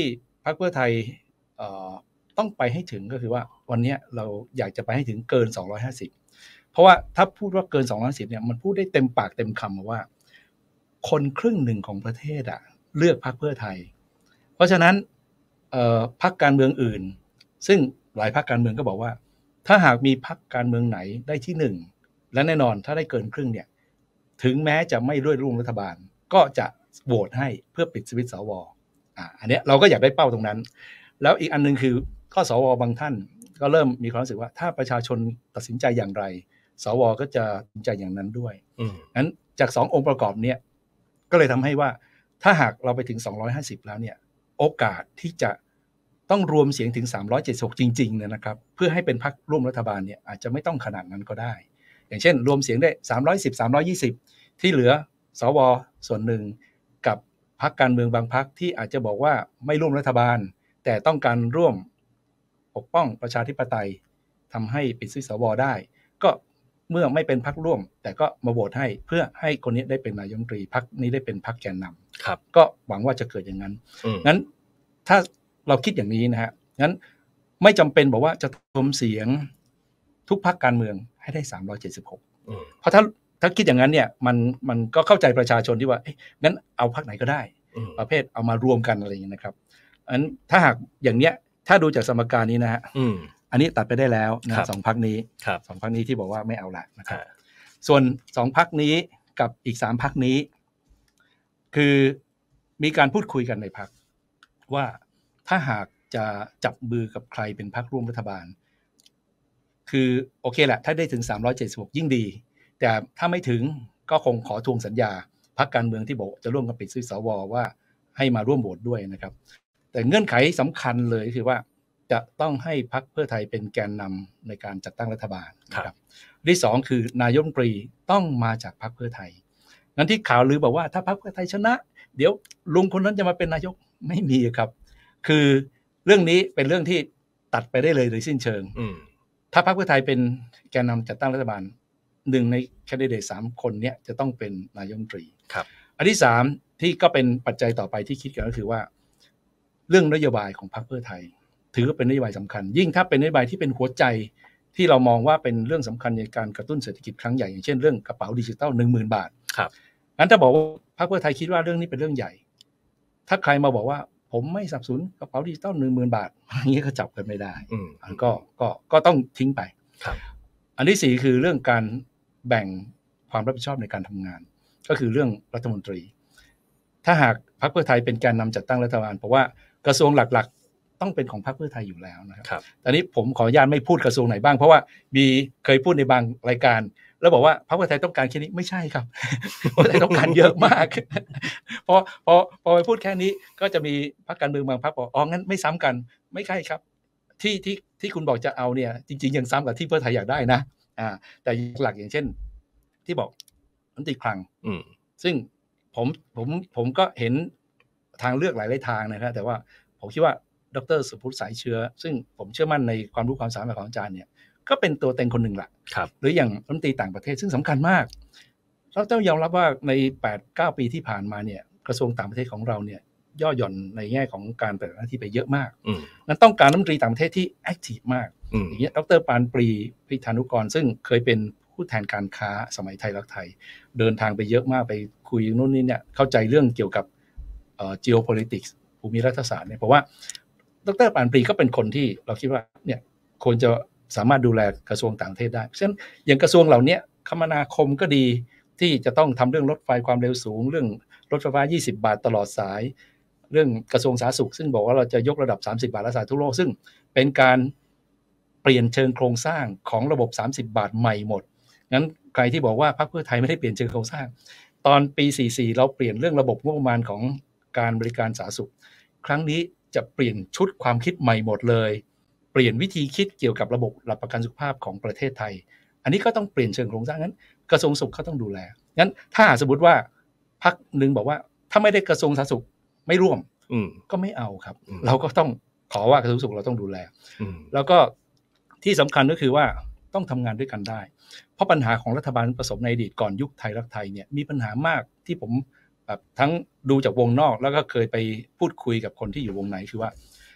พรรคเพื่อไทยต้องไปให้ถึงก็คือว่าวันนี้เราอยากจะไปให้ถึงเกินสองร้อยห้าสิบเพราะว่าถ้าพูดว่าเกินสองร้อยห้าสิบเนี่ยมันพูดได้เต็มปากเต็มคำว่าคนครึ่งหนึ่งของประเทศอะเลือกพรรคเพื่อไทยเพราะฉะนั้นพรรคการเมืองอื่นซึ่งหลายพรรคการเมืองก็บอกว่าถ้าหากมีพรรคการเมืองไหนได้ที่หนึ่งและแน่นอนถ้าได้เกินครึ่งเนี่ยถึงแม้จะไม่ร่วมร่วมรัฐบาลก็จะโหวตให้เพื่อปิดสวิตช์สวอ่าอันเนี้ยเราก็อยากได้เป้าตรงนั้นแล้วอีกอันนึงคือข้อสวบางท่านก็เริ่มมีความรู้สึกว่าถ้าประชาชนตัดสินใจอย่างไรสวก็จะตัดสินใจอย่างนั้นด้วยงั้นจากสององค์ประกอบเนี้ยก็เลยทำให้ว่าถ้าหากเราไปถึงสองร้อยห้าสิบแล้วเนี่ยโอกาสที่จะต้องรวมเสียงถึงสามร้อยเจ็ดสิบหกจริงๆเนี่ยนะครับเพื่อให้เป็นพรรคร่วมรัฐบาลเนี่ยอาจจะไม่ต้องขนาดนั้นก็ได้อย่างเช่นรวมเสียงได้สามร้อยสิบ สามร้อยยี่สิบที่เหลือสวส่วนหนึ่งกับพรรคการเมืองบางพรรคที่อาจจะบอกว่าไม่ร่วมรัฐบาลแต่ต้องการร่วมปกป้องประชาธิปไตยทำให้ปิดสวิตช์สวได้ก็เมื่อไม่เป็นพรรคร่วมแต่ก็มาโหวตให้เพื่อให้คนนี้ได้เป็นนายกรัฐมนตรีพรรคนี้ได้เป็นพรรคแกนนำครับก็หวังว่าจะเกิดอย่างนั้นงั้นถ้าเราคิดอย่างนี้นะฮะงั้นไม่จำเป็นบอกว่าจะรวมเสียงทุกพรรคการเมืองให้ได้สามร้อยเจ็ดสิบหกเพราะถ้าถ้าคิดอย่างนั้นเนี่ยมันมันก็เข้าใจประชาชนที่ว่าเอ๊ะงั้นเอาพรรคไหนก็ได้ประเภทเอามารวมกันอะไรอย่างนี้นะครับอันถ้าหากอย่างเนี้ยถ้าดูจากสมการนี้นะฮะอันนี้ตัดไปได้แล้วนะสองพรรคนี้สองพรรคนี้ที่บอกว่าไม่เอาละนะครับส่วนสองพรรคนี้กับอีกสามพรรคนี้คือมีการพูดคุยกันในพรรคว่าถ้าหากจะจับมือกับใครเป็นพรรคร่วมรัฐบาลคือโอเคแหละถ้าได้ถึงสามร้อยเจ็ดสิบหกยิ่งดีแต่ถ้าไม่ถึงก็คงขอทวงสัญญาพรรคการเมืองที่บอกจะร่วมกับปิดสวิตช์สวว่าให้มาร่วมโหวตด้วยนะครับแต่เงื่อนไขสำคัญเลยคือว่าจะต้องให้พรรคเพื่อไทยเป็นแกนนำในการจัดตั้งรัฐบาลนะครับที่สองคือนายกรัฐมนตรีต้องมาจากพรรคเพื่อไทยงั้นที่ข่าวลือบอกว่าถ้าพรรคเพื่อไทยชนะเดี๋ยวลุงคนนั้นจะมาเป็นนายกไม่มีครับคือเรื่องนี้เป็นเรื่องที่ตัดไปได้เลยโดยสิ้นเชิงถ้าพรรคเพื่อไทยเป็นแกนนำจัดตั้งรัฐบาลหนึ่งในแคนดิเดตสามคนเนี้ยจะต้องเป็นนายกรัฐมนตรีครับอันที่สามที่ก็เป็นปัจจัยต่อไปที่คิดกันก็คือว่าเรื่องนโยบายของพรรคเพื่อไทยถือว่าเป็นนโยบายสำคัญยิ่งถ้าเป็นนโยบายที่เป็นหัวใจที่เรามองว่าเป็นเรื่องสำคัญในการกระตุ้นเศรษฐกิจครั้งใหญ่อย่างเช่นเรื่องกระเป๋าดิจิทัล หนึ่งหมื่น บาทครับงั้นถ้าบอกว่าพรรคเพื่อไทยคิดว่าเรื่องนี้เป็นเรื่องใหญ่ถ้าใครมาบอกว่าผมไม่สนับสนุนกระเป๋าดิจิทัล หนึ่งหมื่น บาทอย่างนี้ก็จับกันไม่ได้อันก็ก็ก็ต้องทิ้งไปครับอันที่สี่คือเรื่องการแบ่งความรับผิดชอบในการทำงานก็คือเรื่องรัฐมนตรีถ้าหากพรรคเพื่อไทยเป็นแกนนำจัดตั้งรัฐบาลเพราะว่ากระทรวงหลักๆต้องเป็นของพรรคเพื่อไทยอยู่แล้วนะครับตอนนี้ผมขออนุญาตไม่พูดกระทรวงไหนบ้างเพราะว่ามีเคยพูดในบางรายการแล้วบอกว่าพรรคเพื่อไทยต้องการแค่นี้ไม่ใช่ครับพรรคเพื่อไทยต้องการเยอะมากพอพอพอไปพูดแค่นี้ก็จะมีพรรคการเมืองบางพรรคบอกอ๋องั้นไม่ซ้ำกันไม่ใช่ครับที่ที่ที่คุณบอกจะเอาเนี่ยจริงๆยังซ้ำกับที่เพื่อไทยอยากได้นะอ่าแต่หลักอย่างเช่นที่บอกรัฐมนตรีคลังซึ่งผมผมผมก็เห็นทางเลือกหลายๆทางนะครับแต่ว่าผมคิดว่าดร.สุพุทธสายเชื้อซึ่งผมเชื่อมั่นในความรู้ความสามารถของอาจารย์เนี่ยก็เป็นตัวเต็งคนหนึ่งแหละหรืออย่างรัฐมนตรีต่างประเทศซึ่งสำคัญมากเราต้องยอมรับว่าใน แปดเก้า ปีที่ผ่านมาเนี่ยกระทรวงต่างประเทศของเราเนี่ยย่อหย่อนในแง่ของการปฏิบัติหน้าที่ไปเยอะมากนั้นต้องการรัฐมนตรีต่างประเทศที่แอคทีฟมากอย่างเงี้ยดร.ปานปรีพิธานุกรซึ่งเคยเป็นผู้แทนการค้าสมัยไทยรักไทยเดินทางไปเยอะมากไปคุยนู่นนี่เนี่ยเข้าใจเรื่องเกี่ยวกับเอ่อ geopolitics ภูมิรัฐศาสตร์เนี่ยเพราะว่าดร.ปานปรีก็เป็นคนที่เราคิดว่าเนี่ยควรจะสามารถดูแลกระทรวงต่างประเทศได้เพราะฉะนั้นอย่างกระทรวงเหล่านี้คมนาคมก็ดีที่จะต้องทำเรื่องรถไฟความเร็วสูงเรื่องรถไฟฟ้ายี่สิบบาทตลอดสายเรื่องกระทรวงสาธารณสุขซึ่งบอกว่าเราจะยกระดับสามสิบบาทรักษาทั่วโลกซึ่งเป็นการเปลี่ยนเชิงโครงสร้างของระบบสามสิบบาทใหม่หมดงั้นใครที่บอกว่าพรรคเพื่อไทยไม่ได้เปลี่ยนเชิงโครงสร้างตอนปีสี่สิบสี่เราเปลี่ยนเรื่องระบบงบประมาณของการบริการสาธารณสุขครั้งนี้จะเปลี่ยนชุดความคิดใหม่หมดเลยเปลี่ยนวิธีคิดเกี่ยวกับระบบหลักประกันสุขภาพของประเทศไทยอันนี้ก็ต้องเปลี่ยนเชิงโครงสร้างงั้นกระทรวงสุขเขาต้องดูแลงั้นถ้าสมมติว่าพรรคนึงบอกว่าถ้าไม่ได้กระทรวงสาธารณสุขไม่ร่วมก็ไม่เอาครับเราก็ต้องขอว่ากระทรวงสุขเราต้องดูแลแล้วก็ที่สำคัญก็คือว่าต้องทำงานด้วยกันได้เพราะปัญหาของรัฐบาลผสมในอดีตก่อนยุคไทยรักไทยเนี่ยมีปัญหามากที่ผมแบบทั้งดูจากวงนอกแล้วก็เคยไปพูดคุยกับคนที่อยู่วงในคือว่า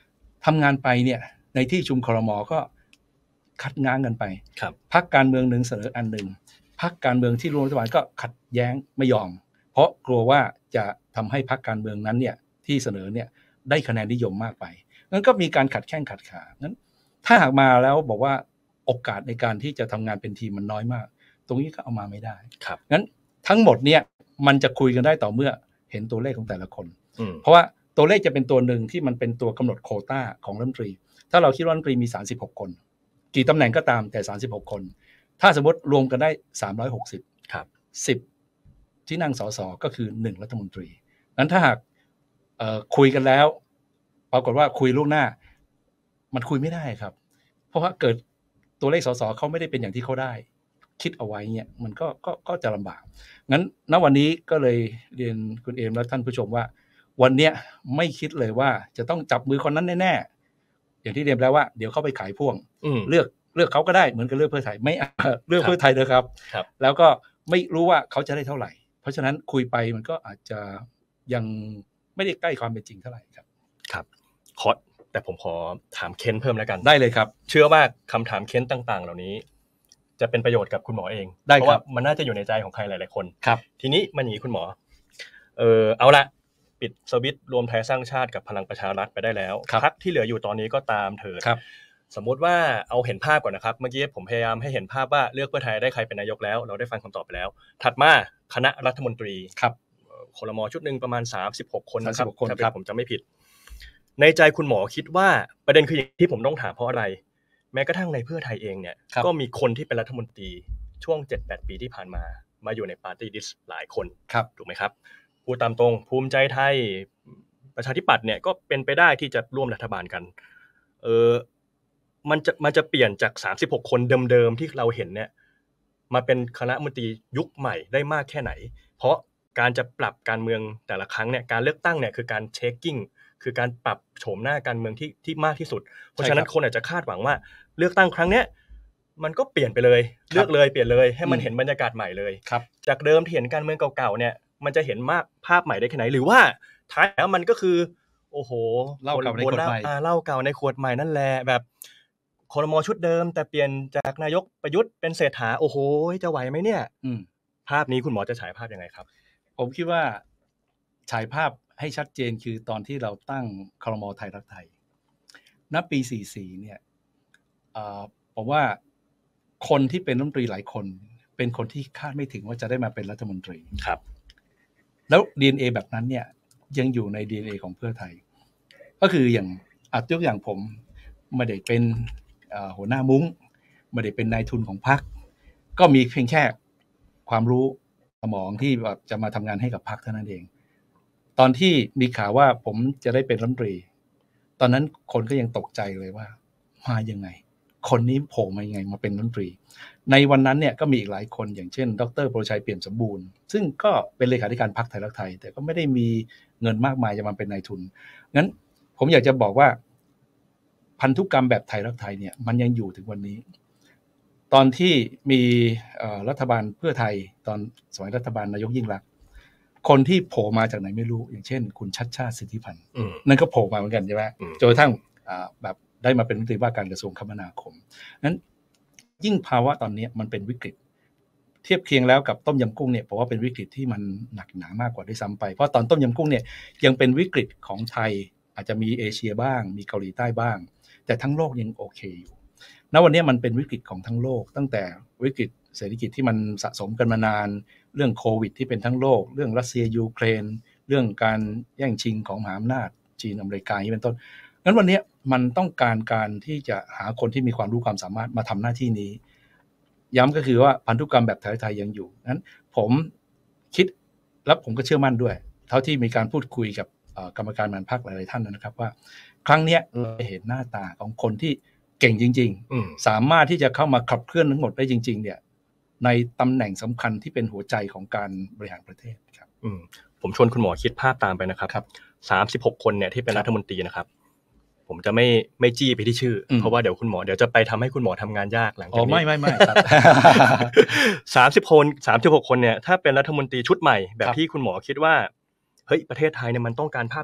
ทำงานไปเนี่ยในที่ชุมครม.ก็คัดง้างกันไปพรรคการเมืองหนึ่งเสนออันหนึ่งพรรคการเมืองที่ร่วมรัฐบาลก็ขัดแย้งไม่ยอมเพราะกลัวว่าจะทำให้พรรคการเมืองนั้นเนี่ยที่เสนอเนี่ยได้คะแนนนิยมมากไปงั้นก็มีการขัดแข้งขัดขางั้นถ้าหากมาแล้วบอกว่าโอกาสในการที่จะทำงานเป็นทีมมันน้อยมากตรงนี้ก็เอามาไม่ได้ครับงั้นทั้งหมดเนี่ยมันจะคุยกันได้ต่อเมื่อเห็นตัวเลขของแต่ละคนเพราะว่าตัวเลขจะเป็นตัวหนึ่งที่มันเป็นตัวกำหนดโควต้าของรัฐมนตรีถ้าเราคิดว่ารัฐมนตรีมีสามสิบหกคนกี่ตำแหน่งก็ตามแต่สามสิบหกคนถ้าสมมติรวมกันได้สามร้อยหกสิบครับสิบที่นั่งสสก็คือหนึ่งรัฐมนตรีงั้นถ้าหากเอ่อคุยกันแล้วปรากฏว่าคุยล่วงหน้ามันคุยไม่ได้ครับเพราะว่าเกิดตัวเลขสสเขาไม่ได้เป็นอย่างที่เขาได้คิดเอาไว้เนี่ยมันก็ก็ก็จะลำบากงั้นณวันนี้ก็เลยเรียนคุณเอมและท่านผู้ชมว่าวันเนี้ยไม่คิดเลยว่าจะต้องจับมือคนนั้นแน่ๆอย่างที่เรียนแล้วว่าเดี๋ยวเขาไปขายพ่วงเลือกเลือกเขาก็ได้เหมือนกับเลือกเพื่อไทยไม่เลือกเพื่อไทยเลยครับแล้วก็ไม่รู้ว่าเขาจะได้เท่าไหร่เพราะฉะนั้นคุยไปมันก็อาจจะยังไม่ได้ใกล้ความเป็นจริงเท่าไหร่ครับครับขอแต่ผมขอถามเค้นเพิ่มแล้วกันได้เลยครับเชื่อว่าคำถามเค้นต่างๆเหล่านี้จะเป็นประโยชน์กับคุณหมอเองเพราะว่ามันน่าจะอยู่ในใจของใครหลายๆคนครับทีนี้มันอย่างนี้คุณหมอเออเอาละปิดสวิตช์รวมไทยสร้างชาติกับพลังประชารัฐไปได้แล้วพรรคที่เหลืออยู่ตอนนี้ก็ตามเถิดสมมติว่าเอาเห็นภาพก่อนนะครับเมื่อกี้ผมพยายามให้เห็นภาพว่าเลือกเพื่อไทยได้ใครเป็นนายกแล้วเราได้ฟังคำตอบไปแล้วถัดมาคณะรัฐมนตรีครับครม.ชุดนึงประมาณสามสิบหกคนนะครับถ้าผมจำไม่ผิดในใจคุณหมอคิดว่าประเด็นคืออย่างที่ผมต้องถามเพราะอะไรแม้กระทั่งในเพื่อไทยเองเนี่ยก็มีคนที่เป็นรัฐมนตรีช่วง เจ็ดแปด ปีที่ผ่านมามาอยู่ในปาร์ตี้ลิสต์หลายคนถูกไหมครับพูดตามตรงภูมิใจไทยประชาธิปัตย์เนี่ยก็เป็นไปได้ที่จะร่วมรัฐบาลกันเออมันจะมันจะเปลี่ยนจากสามสิบหกคนเดิมๆที่เราเห็นเนี่ยมาเป็นคณะรัฐมนตรียุคใหม่ได้มากแค่ไหนเพราะการจะปรับการเมืองแต่ละครั้งเนี่ยการเลือกตั้งเนี่ยคือการเช็คกิ้งคือการปรับโฉมหน้าการเมืองที่ที่มากที่สุดเพราะฉะนั้นคนอาจจะคาดหวังว่าเลือกตั้งครั้งเนี้ยมันก็เปลี่ยนไปเลยเลือกเลยเปลี่ยนเลยให้มันเห็นบรรยากาศใหม่เลยจากเดิมที่เห็นการเมืองเก่าๆเนี่ยมันจะเห็นมากภาพใหม่ได้แค่ไหนหรือว่าท้ายแล้วมันก็คือโอ้โหเล่าเก่าในขวดใหม่เล่าเก่าในขวดใหม่นั่นแหละแบบครม.ชุดเดิมแต่เปลี่ยนจากนายกประยุทธ์เป็นเศรษฐาโอ้โหจะไหวไหมเนี่ยภาพนี้คุณหมอจะฉายภาพยังไงครับผมคิดว่าฉายภาพให้ชัดเจนคือตอนที่เราตั้งครม.ไทยรักไทยณปีสี่สิบสี่เนี่ยผมว่าคนที่เป็นรัฐมนตรีหลายคนเป็นคนที่คาดไม่ถึงว่าจะได้มาเป็นรัฐมนตรีครับแล้ว ดี เอ็น เอ แบบนั้นเนี่ยยังอยู่ใน ดี เอ็น เอ ของเพื่อไทยก็คืออย่างอาจยกอย่างผมไม่ได้เป็นหัวหน้ามุ้งไม่ได้เป็นนายทุนของพรรคก็มีเพียงแค่ความรู้สมองที่แบบจะมาทำงานให้กับพรรคเท่านั้นเองตอนที่มีข่าวว่าผมจะได้เป็นรัฐมนตรีตอนนั้นคนก็ยังตกใจเลยว่ามายังไงคนนี้โผล่มายังไงมาเป็นรัฐมนตรีในวันนั้นเนี่ยก็มีอีกหลายคนอย่างเช่นดร.โปรชัยเปี่ยมสมบูรณ์ซึ่งก็เป็นเลขาธิการพรรคไทยรักไทยแต่ก็ไม่ได้มีเงินมากมายจะมาเป็นนายทุนงั้นผมอยากจะบอกว่าพันธุกรรมแบบไทยรักไทยเนี่ยมันยังอยู่ถึงวันนี้ตอนที่มีรัฐบาลเพื่อไทยตอนสมัยรัฐบาลนายกยิ่งลักษณ์คนที่โผล่มาจากไหนไม่รู้อย่างเช่นคุณชัชชาติสิทธิพันธ์นั่นก็โผล่มาเหมือนกันใช่ไหมจนกระทั่งแบบได้มาเป็นรัฐมนตรีว่าการกระทรวงคมนาคมนั้นยิ่งภาวะตอนนี้มันเป็นวิกฤตเทียบเคียงแล้วกับต้มยำกุ้งเนี่ยผมว่าเป็นวิกฤตที่มันหนักหนามากกว่าด้วยซ้ำไปเพราะตอนต้มยำกุ้งเนี่ยยังเป็นวิกฤตของไทยอาจจะมีเอเชียบ้างมีเกาหลีใต้บ้างแต่ทั้งโลกยังโอเคอยู่ณวันนี้มันเป็นวิกฤตของทั้งโลกตั้งแต่วิกฤตเศรษฐกิจที่มันสะสมกันมานานเรื่องโควิดที่เป็นทั้งโลกเรื่องรัสเซียยูเครนเรื่องการแย่งชิงของมหาอำนาจจีนอเมริกานี้เป็นต้นงั้นวันนี้มันต้องการการที่จะหาคนที่มีความรู้ความสามารถมาทำหน้าที่นี้ย้ำก็คือว่าพันธุกรรมแบบไทยๆยังอยู่งั้นผมคิดและผมก็เชื่อมั่นด้วยเท่าที่มีการพูดคุยกับกรรมการบริหารพรรคหลายๆท่านนะครับว่าครั้งนี้เราเห็นหน้าตาของคนที่เก่งจริงๆสามารถที่จะเข้ามาขับเคลื่อนทั้งหมดได้จริงๆเนี่ยในตำแหน่งสำคัญที่เป็นหัวใจของการบริหารประเทศครับผมชวนคุณหมอคิดภาพตามไปนะครับครับสามสิบหกคนเนี่ยที่เป็นรัฐมนตรีนะครับผมจะไม่ไม่จี้ไปที่ชื่อเพราะว่าเดี๋ยวคุณหมอเดี๋ยวจะไปทำให้คุณหมอทำงานยากหลังจากนี้อ๋อไม่ไม่ไม่ครับสามสิบคนสามสิบหกคนเนี่ยถ้าเป็นรัฐมนตรีชุดใหม่แบบที่คุณหมอคิดว่าเฮ้ยประเทศไทยเนี่ยมันต้องการภาพเนี้ย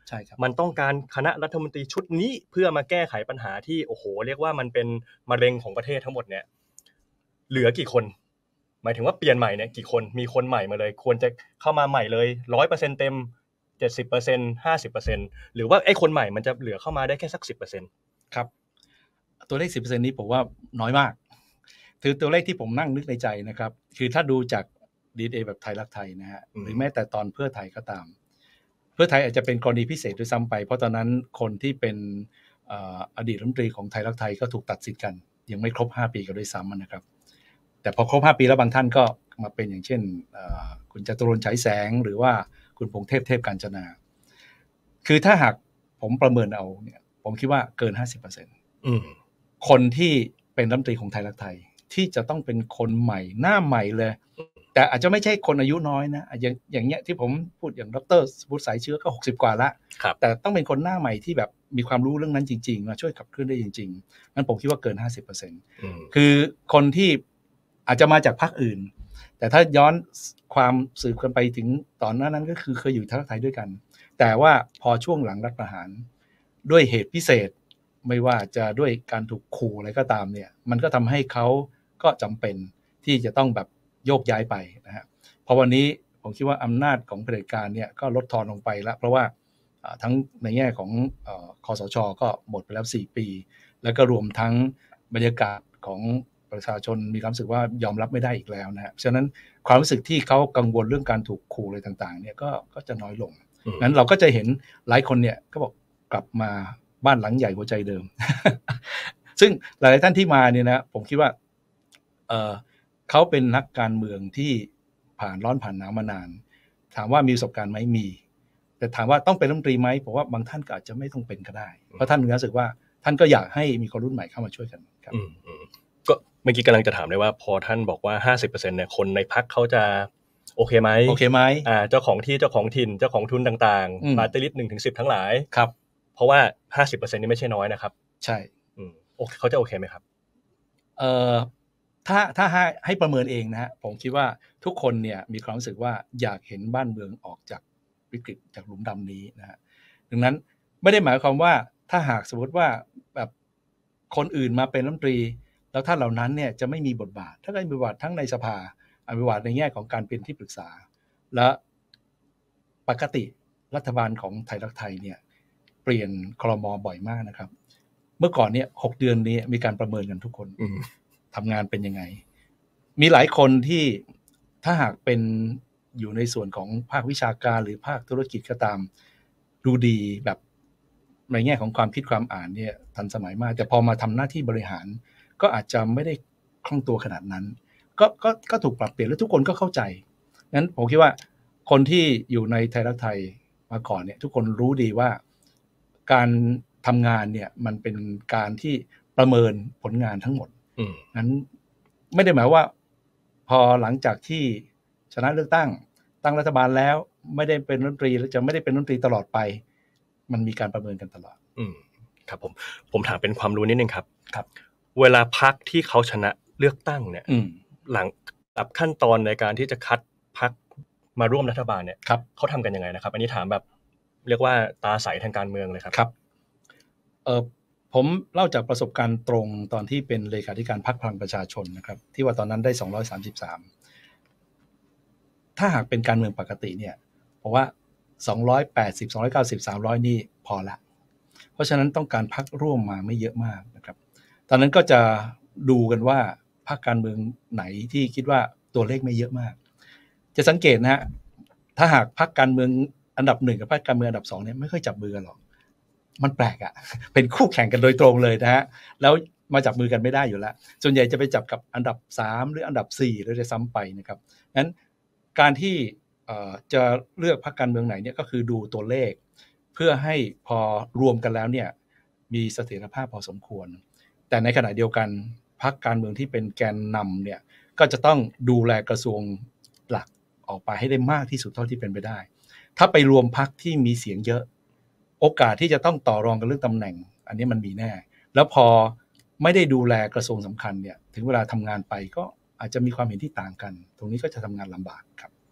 ใช่ครับมันต้องการคณะรัฐมนตรีชุดนี้เพื่อมาแก้ไขปัญหาที่โอ้โหเรียกว่ามันเป็นมะเร็งของประเทศทั้งหมดเนี่ยเหลือกี่คนหมายถึงว่าเปลี่ยนใหม่เนี่ยกี่คนมีคนใหม่มาเลยควรจะเข้ามาใหม่เลย หนึ่งร้อยเปอร์เซ็นต์ เต็ม เจ็ดสิบเปอร์เซ็นต์ ห้าสิบเปอร์เซ็นต์ หรือว่าไอ้คนใหม่มันจะเหลือเข้ามาได้แค่สัก สิบเปอร์เซ็นต์ครับตัวเลข สิบเปอร์เซ็นต์ นี้ผมว่าน้อยมากคือตัวเลขที่ผมนั่งนึกในใจนะครับคือถ้าดูจาก ดี เอ็น เอ แบบไทยรักไทยนะฮะหรือแม้แต่ตอนเพื่อไทยก็ตามเพื่อไทยอาจจะเป็นกรณีพิเศษด้วยซ้ำไปเพราะตอนนั้นคนที่เป็นอดีตรัฐมนตรีของไทยรักไทยก็ถูกตัดสิทธิ์กันยังไม่ครบห้าปีกันด้วยซ้ำนะครับแต่พอครบห้าปีแล้วบางท่านก็มาเป็นอย่างเช่นคุณจตุรนต์ฉายแสงหรือว่าคุณพงษ์เทพเทพกาญจนาคือถ้าหากผมประเมินเอาเนี่ยผมคิดว่าเกิน ห้าสิบเปอร์เซ็นต์ อืมคนที่เป็นรัฐมนตรีของไทยรักไทยที่จะต้องเป็นคนใหม่หน้าใหม่เลยแต่อาจจะไม่ใช่คนอายุน้อยนะอย่างอย่างเงี้ยที่ผมพูดอย่างดร.บุตรสายเชื้อก็หกสิบกว่าละแต่ต้องเป็นคนหน้าใหม่ที่แบบมีความรู้เรื่องนั้นจริงๆมาช่วยขับเคลื่อนได้จริงๆงั้นผมคิดว่าเกิน ห้าสิบเปอร์เซ็นต์ อืมคือคนที่อาจจะมาจากพรรคอื่นแต่ถ้าย้อนความสืบกันไปถึงตอนนั้นก็คือเคยอยู่ไทยรักไทยด้วยกันแต่ว่าพอช่วงหลังรัฐประหารด้วยเหตุพิเศษไม่ว่าจะด้วยการถูกขู่อะไรก็ตามเนี่ยมันก็ทำให้เขาก็จำเป็นที่จะต้องแบบโยกย้ายไปนะฮะเพราะวันนี้ผมคิดว่าอำนาจของเผด็จการเนี่ยก็ลดทอนลงไปแล้วเพราะว่าทั้งในแง่ของคสช.ก็หมดไปแล้วสี่ปีแล้วก็รวมทั้งบรรยากาศของประชาชนมีความรู้สึกว่ายอมรับไม่ได้อีกแล้วนะฮะฉะนั้นความรู้สึกที่เขากังวลเรื่องการถูกขู่อะไรต่างๆเนี่ยก็ก็จะน้อยลงงั้นเราก็จะเห็นหลายคนเนี่ยก็บอกกลับมาบ้านหลังใหญ่หัวใจเดิม ซึ่งหลายท่านที่มาเนี่ยนะผมคิดว่าเออเขาเป็นนักการเมืองที่ผ่านร้อนผ่านหนาวมานานถามว่ามีประสบการณ์ไหมมีแต่ถามว่าต้องเป็นรัฐมนตรีไหมผมว่าบางท่านก็อาจจะไม่ต้องเป็นก็ได้เพราะท่านรู้สึกว่าท่านก็อยากให้มีคนรุ่นใหม่เข้ามาช่วยกันครับก็เมื่อกี้กำลังจะถามเลยว่าพอท่านบอกว่า ห้าสิบเปอร์เซ็นต์ เนี่ยคนในพรรคเขาจะโอเคไหมโอเคไหมอ่าเจ้าของที่เจ้าของถิ่นเจ้าของทุนต่างๆปาร์ตี้ลิสต์ หนึ่งถึงสิบ ทั้งหลายครับเพราะว่า ห้าสิบเปอร์เซ็นต์ นี่ไม่ใช่น้อยนะครับใช่อืมโอเคเขาจะโอเคไหมครับเอ่อถ้าถ้าให้ให้ประเมินเองนะฮะผมคิดว่าทุกคนเนี่ยมีความรู้สึกว่าอยากเห็นบ้านเมืองออกจากวิกฤตจากหลุมดำนี้นะฮะดังนั้นไม่ได้หมายความว่าถ้าหากสมมติว่าแบบคนอื่นมาเป็นรัฐมนตรีแล้วท่านเหล่านั้นเนี่ยจะไม่มีบทบาทถ้ามีบทบาททั้งในสภามีบทบาทในแง่ของการเป็นที่ปรึกษาและปกติรัฐบาลของไทยรักไทยเนี่ยเปลี่ยนครม.บ่อยมากนะครับเมื่อก่อนเนี่ยหกเดือนนี้มีการประเมินกันทุกคนทำงานเป็นยังไงมีหลายคนที่ถ้าหากเป็นอยู่ในส่วนของภาควิชาการหรือภาคธุรกิจก็ตามดูดีแบบในแง่ของความคิดความอ่านเนี่ยทันสมัยมากแต่พอมาทำหน้าที่บริหารก็อาจจะไม่ได้คล่องตัวขนาดนั้นก็ก็ก็ถูกปรับเปลี่ยนแล้วทุกคนก็เข้าใจงั้นผมคิดว่าคนที่อยู่ในไทยรักไทยมาก่อนเนี่ยทุกคนรู้ดีว่าการทำงานเนี่ยมันเป็นการที่ประเมินผลงานทั้งหมดงั้นไม่ได้หมายว่าพอหลังจากที่ชนะเลือกตั้งตั้งรัฐบาลแล้วไม่ได้เป็นรัฐมนตรีแล้วจะไม่ได้เป็นรัฐมนตรีตลอดไปมันมีการประเมินกันตลอดอืมครับผมผมถามเป็นความรู้นิดนึงครับครับเวลาพรรคที่เขาชนะเลือกตั้งเนี่ยหลังกับขั้นตอนในการที่จะคัดพรรคมาร่วมรัฐบาลเนี่ยเขาทำกันยังไงนะครับอันนี้ถามแบบเรียกว่าตาใสทางการเมืองเลยครับครับเออผมเล่าจากประสบการณ์ตรงตอนที่เป็นเลขาธิการพรรคพลังประชาชนนะครับที่ว่าตอนนั้นได้สองร้อยสามสิบสามถ้าหากเป็นการเมืองปกติเนี่ยเพราะว่าสองร้อยแปดสิบ สองร้อยเก้าสิบ สามร้อยนี่พอละเพราะฉะนั้นต้องการพรรคร่วมมาไม่เยอะมากนะครับตอนนั้นก็จะดูกันว่าพรรคการเมืองไหนที่คิดว่าตัวเลขไม่เยอะมากจะสังเกตนะฮะถ้าหากพรรคการเมืองอันดับหนึ่งกับพรรคการเมืองอันดับสองเนี่ยไม่ค่อยจับมือกันหรอกมันแปลกอ่ะเป็นคู่แข่งกันโดยตรงเลยนะฮะแล้วมาจับมือกันไม่ได้อยู่แล้วส่วนใหญ่จะไปจับกับอันดับสามหรืออันดับสี่หรือจะซ้ำไปนะครับงั้นการที่จะเลือกพรรคการเมืองไหนเนี่ยก็คือดูตัวเลขเพื่อให้พอรวมกันแล้วเนี่ยมีเสถียรภาพพอสมควรแต่ในขณะเดียวกันพรรคการเมืองที่เป็นแกนนำเนี่ยก็จะต้องดูแลกระทรวงหลักออกไปให้ได้มากที่สุดเท่าที่เป็นไปได้ถ้าไปรวมพรรคที่มีเสียงเยอะโอกาสที่จะต้องต่อรองกันเรื่องตำแหน่งอันนี้มันมีแน่แล้วพอไม่ได้ดูแลกระทรวงสำคัญเนี่ยถึงเวลาทำงานไปก็อาจจะมีความเห็นที่ต่างกันตรงนี้ก็จะทำงานลำบากครับ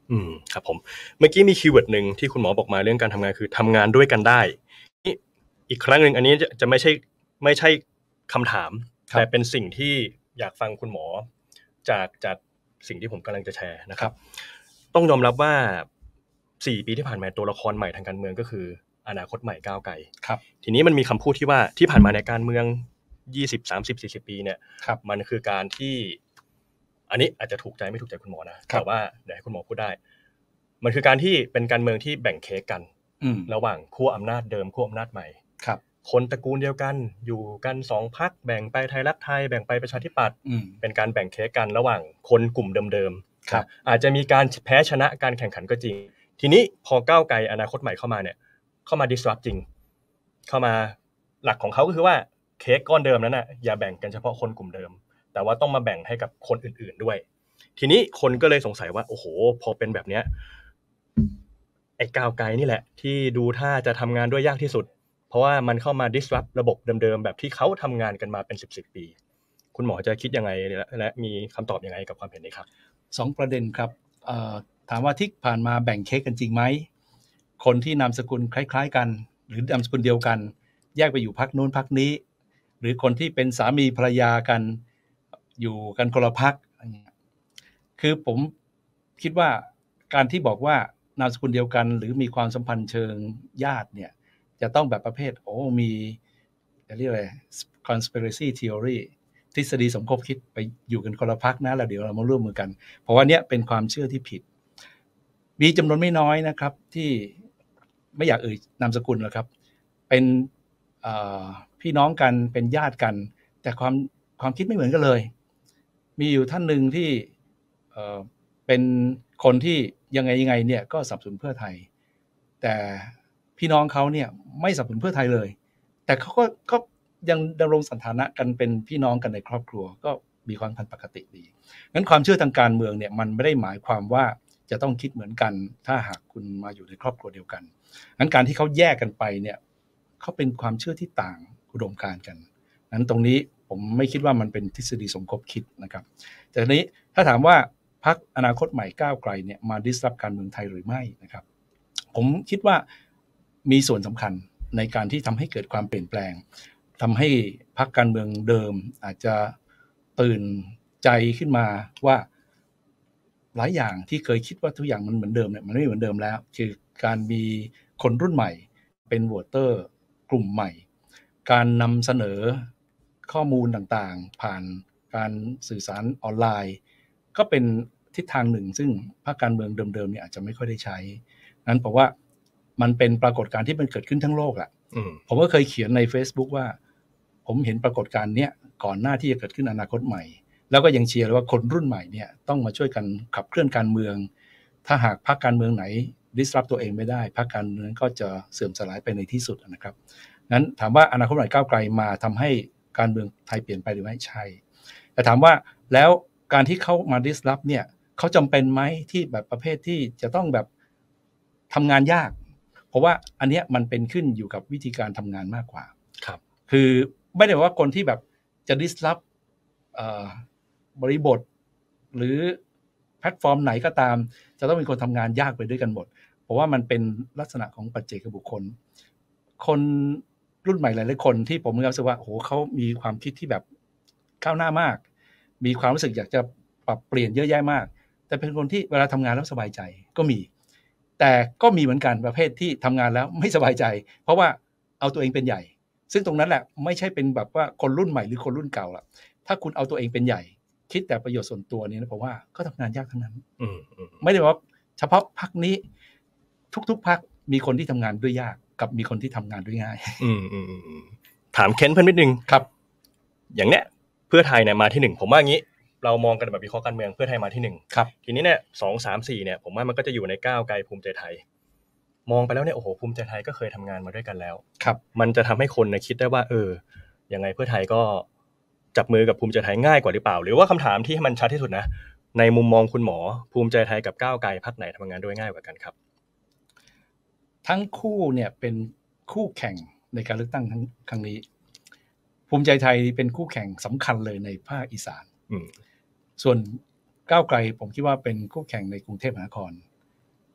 อืมครับผมเมื่อกี้มีคีย์เวิร์ดหนึ่งที่คุณหมอบอกมาเรื่องการทำงานคือทำงานด้วยกันได้อีกครั้งหนึ่งอันนี้จะจะไม่ใช่ไม่ใช่คำถามแต่เป็นสิ่งที่อยากฟังคุณหมอจากจากสิ่งที่ผมกำลังจะแชร์นะครับต้องยอมรับว่าสี่ปีที่ผ่านมาตัวละครใหม่ทางการเมืองก็คืออนาคตใหม่ก้าวไกลครับทีนี้มันมีคำพูดที่ว่าที่ผ่านมาในการเมืองยี่สิบ สามสิบ สี่สิบปีเนี่ยมันคือการที่อันนี้อาจจะถูกใจไม่ถูกใจคุณหมอนะแต่ว่าเดี๋ยวให้คุณหมอพูดได้มันคือการที่เป็นการเมืองที่แบ่งเค้กกันระหว่างขั้วอำนาจเดิมขั้วอำนาจใหม่คนตระกูลเดียวกันอยู่กันสองพรรคแบ่งไปไทยรักไทยแบ่งไปประชาธิปัตย์เป็นการแบ่งเค้กกันระหว่างคนกลุ่มเดิมๆอาจจะมีการแพ้ชนะการแข่งขันก็จริงทีนี้พอก้าวไกลอนาคตใหม่เข้ามาเนี่ยเข้ามา disrupt จริงเข้ามาหลักของเขาก็คือว่าเค้กก้อนเดิมนั้นน่ะอย่าแบ่งกันเฉพาะคนกลุ่มเดิมแต่ว่าต้องมาแบ่งให้กับคนอื่นๆด้วยทีนี้คนก็เลยสงสัยว่าโอ้โหพอเป็นแบบเนี้ยไอ้ก้าวไกลนี่แหละที่ดูท่าจะทำงานด้วยยากที่สุดเพราะว่ามันเข้ามา disrupt ระบบเดิมๆแบบที่เขาทำงานกันมาเป็นสิบสิบปีคุณหมอจะคิดยังไงและมีคำตอบยังไงกับความเห็นนี้ครับสองประเด็นครับถามว่าที่ผ่านมาแบ่งเค้กกันจริงไหมคนที่นามสกุลคล้ายๆกันหรือนามสกุลเดียวกันแยกไปอยู่พรรคโน้นพรรคนี้หรือคนที่เป็นสามีภรรยากันอยู่กันคนละพรรคคือผมคิดว่าการที่บอกว่านามสกุลเดียวกันหรือมีความสัมพันธ์เชิงญาติเนี่ยจะต้องแบบประเภทโอ้มีจะเรียกอะไร conspiracy theory ทฤษฎีสมคบคิดไปอยู่กันคนละพรรคนะแล้วเดี๋ยวเรามาร่วมมือกันเพราะว่าเนี้ยเป็นความเชื่อที่ผิดมีจำนวนไม่น้อยนะครับที่ไม่อยากเอ่ยนามสกุลแล้วครับเป็นพี่น้องกันเป็นญาติกันแต่ความความคิดไม่เหมือนกันเลยมีอยู่ท่านหนึ่งที่เป็นคนที่ยังไงยังไงเนี่ยก็สนับสนุนเพื่อไทยแต่พี่น้องเขาเนี่ยไม่สนับสนุนเพื่อไทยเลยแต่เขาก็ก็ยังดำรงสถานะกันเป็นพี่น้องกันในครอบครัวก็มีความพันปกติดีงั้นความเชื่อทางการเมืองเนี่ยมันไม่ได้หมายความว่าจะต้องคิดเหมือนกันถ้าหากคุณมาอยู่ในครอบครัวเดียวกันงั้นการที่เขาแยกกันไปเนี่ยเขาเป็นความเชื่อที่ต่างอุดมการณ์กันนั้นตรงนี้ผมไม่คิดว่ามันเป็นทฤษฎีสมคบคิดนะครับแต่ทีนี้ถ้าถามว่าพรรคอนาคตใหม่ก้าวไกลเนี่ยมาดิสรับการเมืองไทยหรือไม่นะครับผมคิดว่ามีส่วนสำคัญในการที่ทำให้เกิดความเปลี่ยนแปลงทำให้พรรคการเมืองเดิมอาจจะตื่นใจขึ้นมาว่าหลายอย่างที่เคยคิดว่าทุกอย่างมันเหมือนเดิมเนี่ยมันไม่เหมือนเดิมแล้วคือการมีคนรุ่นใหม่เป็นโหวตเตอร์กลุ่มใหม่การนำเสนอข้อมูลต่างๆผ่านการสื่อสารออนไลน์ก็เป็นทิศทางหนึ่งซึ่งพรรคการเมืองเดิมๆเนี่ยอาจจะไม่ค่อยได้ใช้นั้นผมว่ามันเป็นปรากฏการณ์ที่มันเกิดขึ้นทั้งโลกแหละผมก็เคยเขียนใน Facebook ว่าผมเห็นปรากฏการณ์เนี้ยก่อนหน้าที่จะเกิดขึ้นอนาคตใหม่แล้วก็ยังเชียร์เลยว่าคนรุ่นใหม่เนี่ยต้องมาช่วยกันขับเคลื่อนการเมืองถ้าหากพรรคการเมืองไหน disrupt ตัวเองไม่ได้พรรคการเมืองก็จะเสื่อมสลายไปในที่สุดนะครับงั้นถามว่าอนาคตใหม่ก้าวไกลมาทำให้การเมืองไทยเปลี่ยนไปหรือไม่ใช่แต่ถามว่าแล้วการที่เขามา disrupt เนี่ยเขาจำเป็นไหมที่แบบประเภทที่จะต้องแบบทำงานยากเพราะว่าอันเนี้ยมันเป็นขึ้นอยู่กับวิธีการทำงานมากกว่าครับคือไม่ได้ว่าคนที่แบบจะ disrupt บริบทหรือแพลตฟอร์มไหนก็ตามจะต้องเป็นคนทำงานยากไปด้วยกันหมดเพราะว่ามันเป็นลักษณะของปัจเจกบุคคลคนรุ่นใหม่หลายๆคนที่ผมรู้สึกว่าโอ้โหเขามีความคิดที่แบบก้าวหน้ามากมีความรู้สึกอยากจะปรับเปลี่ยนเยอะแยะมากแต่เป็นคนที่เวลาทำงานแล้วสบายใจก็มีแต่ก็มีเหมือนกันประเภทที่ทำงานแล้วไม่สบายใจเพราะว่าเอาตัวเองเป็นใหญ่ซึ่งตรงนั้นแหละไม่ใช่เป็นแบบว่าคนรุ่นใหม่หรือคนรุ่นเก่าละถ้าคุณเอาตัวเองเป็นใหญ่คิดแต่ประโยชน์ส่วนตัวนี้นะผมว่าก็ทำงานยากทั้งนั้นไม่ได้ว่าเฉพาะพรรคนี้ทุกๆพรรคมีคนที่ทำงานด้วยยากกับมีคนที่ทำงานด้วยง่ายถามเค้นเพิ่มนิดนึงครับอย่างเนี้ยเพื่อไทยเนี่ยมาที่หนึ่งผมว่างี้เรามองกันแบบวิเคราะห์การเมืองเพื่อไทยมาที่หนึ่งครับทีนี้เนี่ยสองสามสี่เนี่ยผมว่ามันก็จะอยู่ในก้าวไกลภูมิใจไทยมองไปแล้วเนี่ยโอ้โหภูมิใจไทยก็เคยทำงานมาด้วยกันแล้วครับมันจะทำให้คนเนี่ยคิดได้ว่าเออยังไงเพื่อไทยก็จับมือกับภูมิใจไทยง่ายกว่าหรือเปล่าหรือว่าคำถามที่มันชัดที่สุดนะในมุมมองคุณหมอภูมิใจไทยกับก้าวไกลพรรคไหนทำงานด้วยง่ายกว่ากันครับทั้งคู่เนี่ยเป็นคู่แข่งในการเลือกตั้งทั้งครั้งนี้ภูมิใจไทยเป็นคู่แข่งสำคัญเลยในภาคอีสานส่วนก้าวไกลผมคิดว่าเป็นคู่แข่งในกรุงเทพมหานคร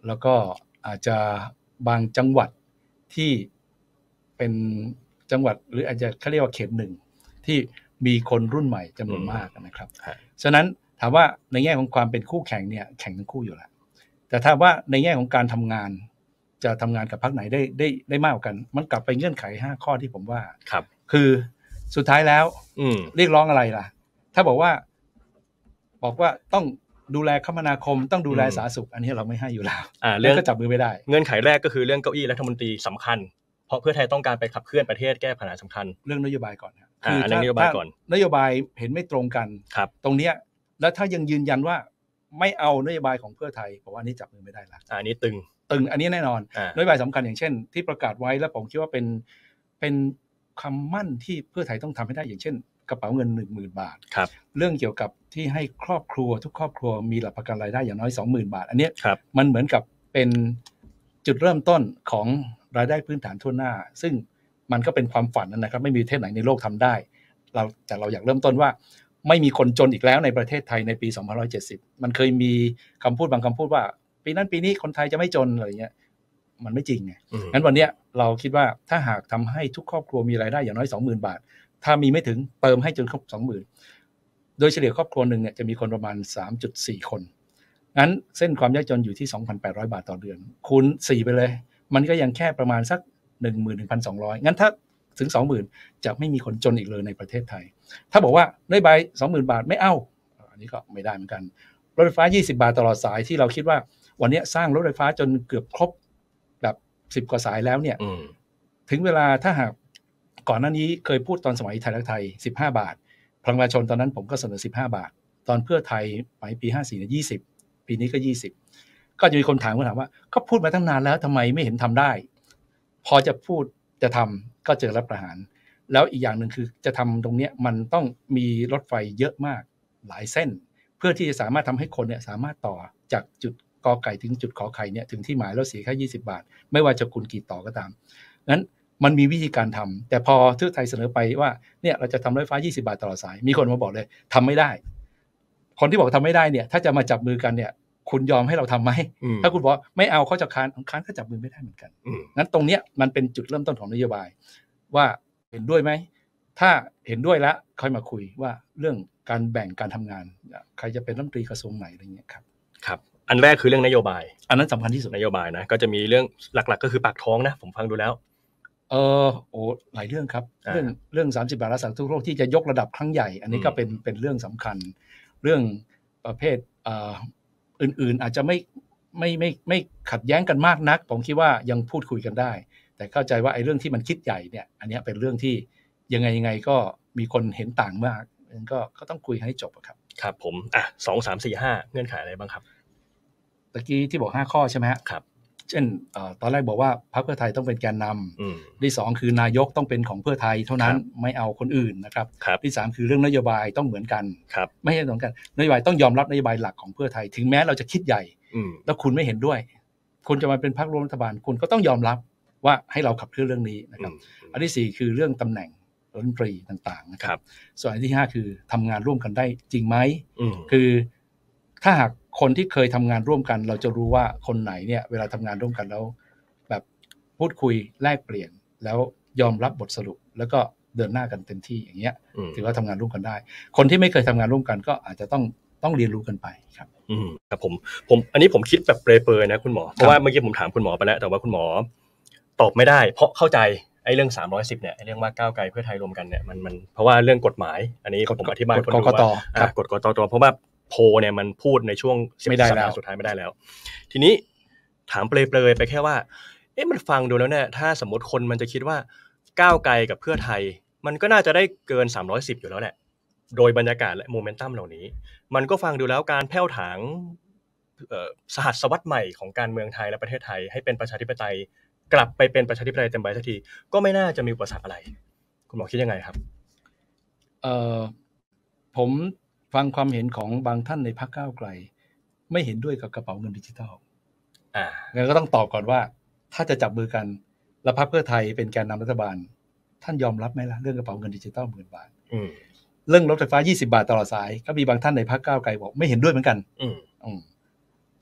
แล้วก็อาจจะบางจังหวัดที่เป็นจังหวัดหรืออาจจะเขาเรียกว่าเขตหนึ่งที่มีคนรุ่นใหม่จำนวนมากนะครับฉะนั้นถามว่าในแง่ของความเป็นคู่แข่งเนี่ยแข่งทั้งคู่อยู่แล้วแต่ถ้าว่าในแง่ของการทำงานจะทำงานกับพรรคไหนได้ได้ได้มากกว่ากันมันกลับไปเงื่อนไขห้าข้อที่ผมว่าครับคือสุดท้ายแล้วเรียกร้องอะไรล่ะถ้าบอกว่าบอกว่าต้องดูแลคมนาคมต้องดูแลสาธารณสุขอันนี้เราไม่ให้อยู่แล้วอ่าเรื่องก็จับมือไม่ได้เงื่อนไขแรกก็คือเรื่องเก้าอี้รัฐมนตรีสำคัญเพราะเพื่อไทยต้องการไปขับเคลื่อนประเทศแก้ปัญหาสำคัญเรื่องนโยบายก่อนคือถ้านโยบายก่อนนโยบายเห็นไม่ตรงกันตรงเนี้ยแล้วถ้ายังยืนยันว่าไม่เอานโยบายของเพื่อไทยผมว่านี้จับมือไม่ได้ละอันนี้ตึงตึงอันนี้แน่นอนนโยบายสำคัญอย่างเช่นที่ประกาศไว้แล้วผมคิดว่าเป็นเป็นคำมั่นที่เพื่อไทยต้องทำให้ได้อย่างเช่นกระเป๋าเงิน หนึ่งหมื่น บาทเรื่องเกี่ยวกับที่ให้ครอบครัวทุกครอบครัวมีหลักประกันรายได้อย่างน้อย สองหมื่น บาทอันนี้มันเหมือนกับเป็นจุดเริ่มต้นของรายได้พื้นฐานทั่วหน้าซึ่งมันก็เป็นความฝันนะครับไม่มีประเทศไหนในโลกทำได้เราแต่เราอยากเริ่มต้นว่าไม่มีคนจนอีกแล้วในประเทศไทยในปีสองพันหนึ่งร้อยเจ็ดสิบมันเคยมีคำพูดบางคำพูดว่าปีนั้นปีนี้คนไทยจะไม่จนอะไรเงี้ยมันไม่จริงไงงั้นวันนี้เราคิดว่าถ้าหากทำให้ทุกครอบครัวมีรายได้อย่างน้อย สองหมื่น บาทถ้ามีไม่ถึงเติมให้จนครบ สองหมื่น โดยเฉลี่ยครอบครัวหนึ่งเนี่ยจะมีคนประมาณ สามจุดสี่ คนงั้นเส้นความยากจนอยู่ที่ สองพันแปดร้อย บาทต่อเดือนคูณสี่ไปเลยมันก็ยังแค่ประมาณสัก หนึ่งหมื่นหนึ่งพันสองร้อย งั้นถ้าถึง สองหมื่น จะไม่มีคนจนอีกเลยในประเทศไทยถ้าบอกว่านโยบาย สองหมื่น บาทไม่เอาอันนี้ก็ไม่ได้เหมือนกันรถไฟฟ้ายี่สิบบาทตลอดสายที่เราคิดว่าวันนี้สร้างรถไฟฟ้าจนเกือบครบแบบสิบกว่าสายแล้วเนี่ยถึงเวลาถ้าหากก่อนหน้านี้เคยพูดตอนสมัยไทยรักไทยสิบห้าบาทพลังประชาชนตอนนั้นผมก็เสนอสิบห้าบาทตอนเพื่อไทยไปปีห้าสี่เนี่ยยี่สิบปีนี้ก็ยี่สิบก็จะมีคนถามคำถามว่าก็พูดมาตั้งนานแล้วทำไมไม่เห็นทำได้พอจะพูดจะทำก็เจอรัฐประหารแล้วอีกอย่างหนึ่งคือจะทำตรงนี้มันต้องมีรถไฟเยอะมากหลายเส้นเพื่อที่จะสามารถทำให้คนเนี่ยสามารถต่อจากจุดกอไก่ถึงจุดขอไข่เนี่ยถึงที่หมายแล้วเสียแค่ยี่สิบบาทไม่ว่าจะคุณกี่ต่อก็ตามนั้นมันมีวิธีการทำแต่พอเพื่อไทยเสนอไปว่าเนี่ยเราจะทำรถไฟฟ้ายี่สิบบาทตลอดสายมีคนมาบอกเลยทำไม่ได้คนที่บอกทำไม่ได้เนี่ยถ้าจะมาจับมือกันเนี่ยคุณยอมให้เราทำไหมถ้าคุณบอกไม่เอาเขาจะค้านค้านก็จับมือไม่ได้เหมือนกันงั้นตรงเนี้ยมันเป็นจุดเริ่มต้นของนโยบายว่าเห็นด้วยไหมถ้าเห็นด้วยแล้วค่อยมาคุยว่าเรื่องการแบ่งการทำงานใครจะเป็นรัฐมนตรีกระทรวงไหนอะไรเงี้ยครับครับอันแรกคือเรื่องนโยบายอันนั้นสำคัญที่สุดนโยบายนะก็จะมีเรื่องหลักๆก็คือปากท้องนะผมฟังดูแล้วเออโอ้หลายเรื่องครับเรื่องเรื่องสามสิบบาทรักษาทุกโรคที่จะยกระดับครั้งใหญ่อันนี้ก็เป็นเป็นเรื่องสำคัญเรื่องประเภทอ่าอื่นๆอาจจะไม่ไม่ไม่ไม่ขัดแย้งกันมากนักผมคิดว่ายังพูดคุยกันได้แต่เข้าใจว่าไอ้เรื่องที่มันคิดใหญ่เนี่ยอันนี้เป็นเรื่องที่ยังไงยังไงก็มีคนเห็นต่างมากก็ก็ต้องคุยให้จบครับครับผมอ่ะสองสามสี่ห้าเงื่อนไขอะไรบ้างครับตะกี้ที่บอกห้าข้อใช่ไหมครับเช่นตอนแรกบอกว่าพรรคเพื่อไทยต้องเป็นแกนนำที่สองคือนายกต้องเป็นของเพื่อไทยเท่านั้นไม่เอาคนอื่นนะครับที่สามคือเรื่องนโยบายต้องเหมือนกันไม่ใช่เหมือนกันนโยบายต้องยอมรับนโยบายหลักของเพื่อไทยถึงแม้เราจะคิดใหญ่แล้วคุณไม่เห็นด้วยคุณจะมาเป็นพรรคร่วมรัฐบาลคุณก็ต้องยอมรับว่าให้เราขับเคลื่อนเรื่องนี้นะครับอันที่สี่คือเรื่องตำแหน่งรัฐมนตรีต่างๆนะครับส่วนอันที่ห้าคือทำงานร่วมกันได้จริงไหมคือถ้าหากคนที่เคยทำงานร่วมกันเราจะรู้ว่าคนไหนเนี่ยเวลาทำงานร่วมกันแล้วแบบพูดคุยแลกเปลี่ยนแล้วยอมรับบทสรุปแล้วก็เดินหน้ากันเต็มที่อย่างเงี้ยถือว่าทำงานร่วมกันได้คนที่ไม่เคยทำงานร่วมกันก็อาจจะต้องต้องเรียนรู้กันไปครับอืมครับผมผมอันนี้ผมคิดแบบเปรยๆนะคุณหมอเพราะว่าเมื่อกี้ผมถามคุณหมอไปแล้วแต่ว่าคุณหมอตอบไม่ได้เพราะเข้าใจไอ้เรื่องสามร้อยสิบเนี่ยไอ้เรื่องว่าก้าวไกลเพื่อไทยรวมกันเนี่ยมันมันเพราะว่าเรื่องกฎหมายอันนี้ผมอธิบายคนดูว่าครับกฎกตตเพราะว่าโพเนี่ยมันพูดในช่วงสิบสัปดาห์สุดท้ายไม่ได้แล้วทีนี้ถามเปรยๆไปแค่ว่าเอ๊ะมันฟังดูแล้วเนี่ยถ้าสมมติคนมันจะคิดว่าก้าวไกลกับเพื่อไทยมันก็น่าจะได้เกินสามร้อยสิบอยู่แล้วแหละโดยบรรยากาศและโมเมนตัมเหล่านี้มันก็ฟังดูแล้วการแผ่วถางสหัสวรรษใหม่ของการเมืองไทยและประเทศไทยให้เป็นประชาธิปไตยกลับไปเป็นประชาธิปไตยเต็มใบสักทีก็ไม่น่าจะมีอุปสรรคอะไรคุณหมอคิดยังไงครับเอ่อผมฟังความเห็นของบางท่านในพรรคก้าวไกลไม่เห็นด้วยกับกระเป๋าเงินดิจิทัลอ่างั้นก็ต้องตอบก่อนว่าถ้าจะจับมือกันแล้วพรรคเพื่อไทยเป็นแกนนำรัฐบาลท่านยอมรับไหมล่ะเรื่องกระเป๋าเงินดิจิทัลหมื่นบาทเรื่องรถไฟฟ้ายี่สิบบาทตลอดสายก็มีบางท่านในพรรคก้าวไกลบอกไม่เห็นด้วยเหมือนกันอืม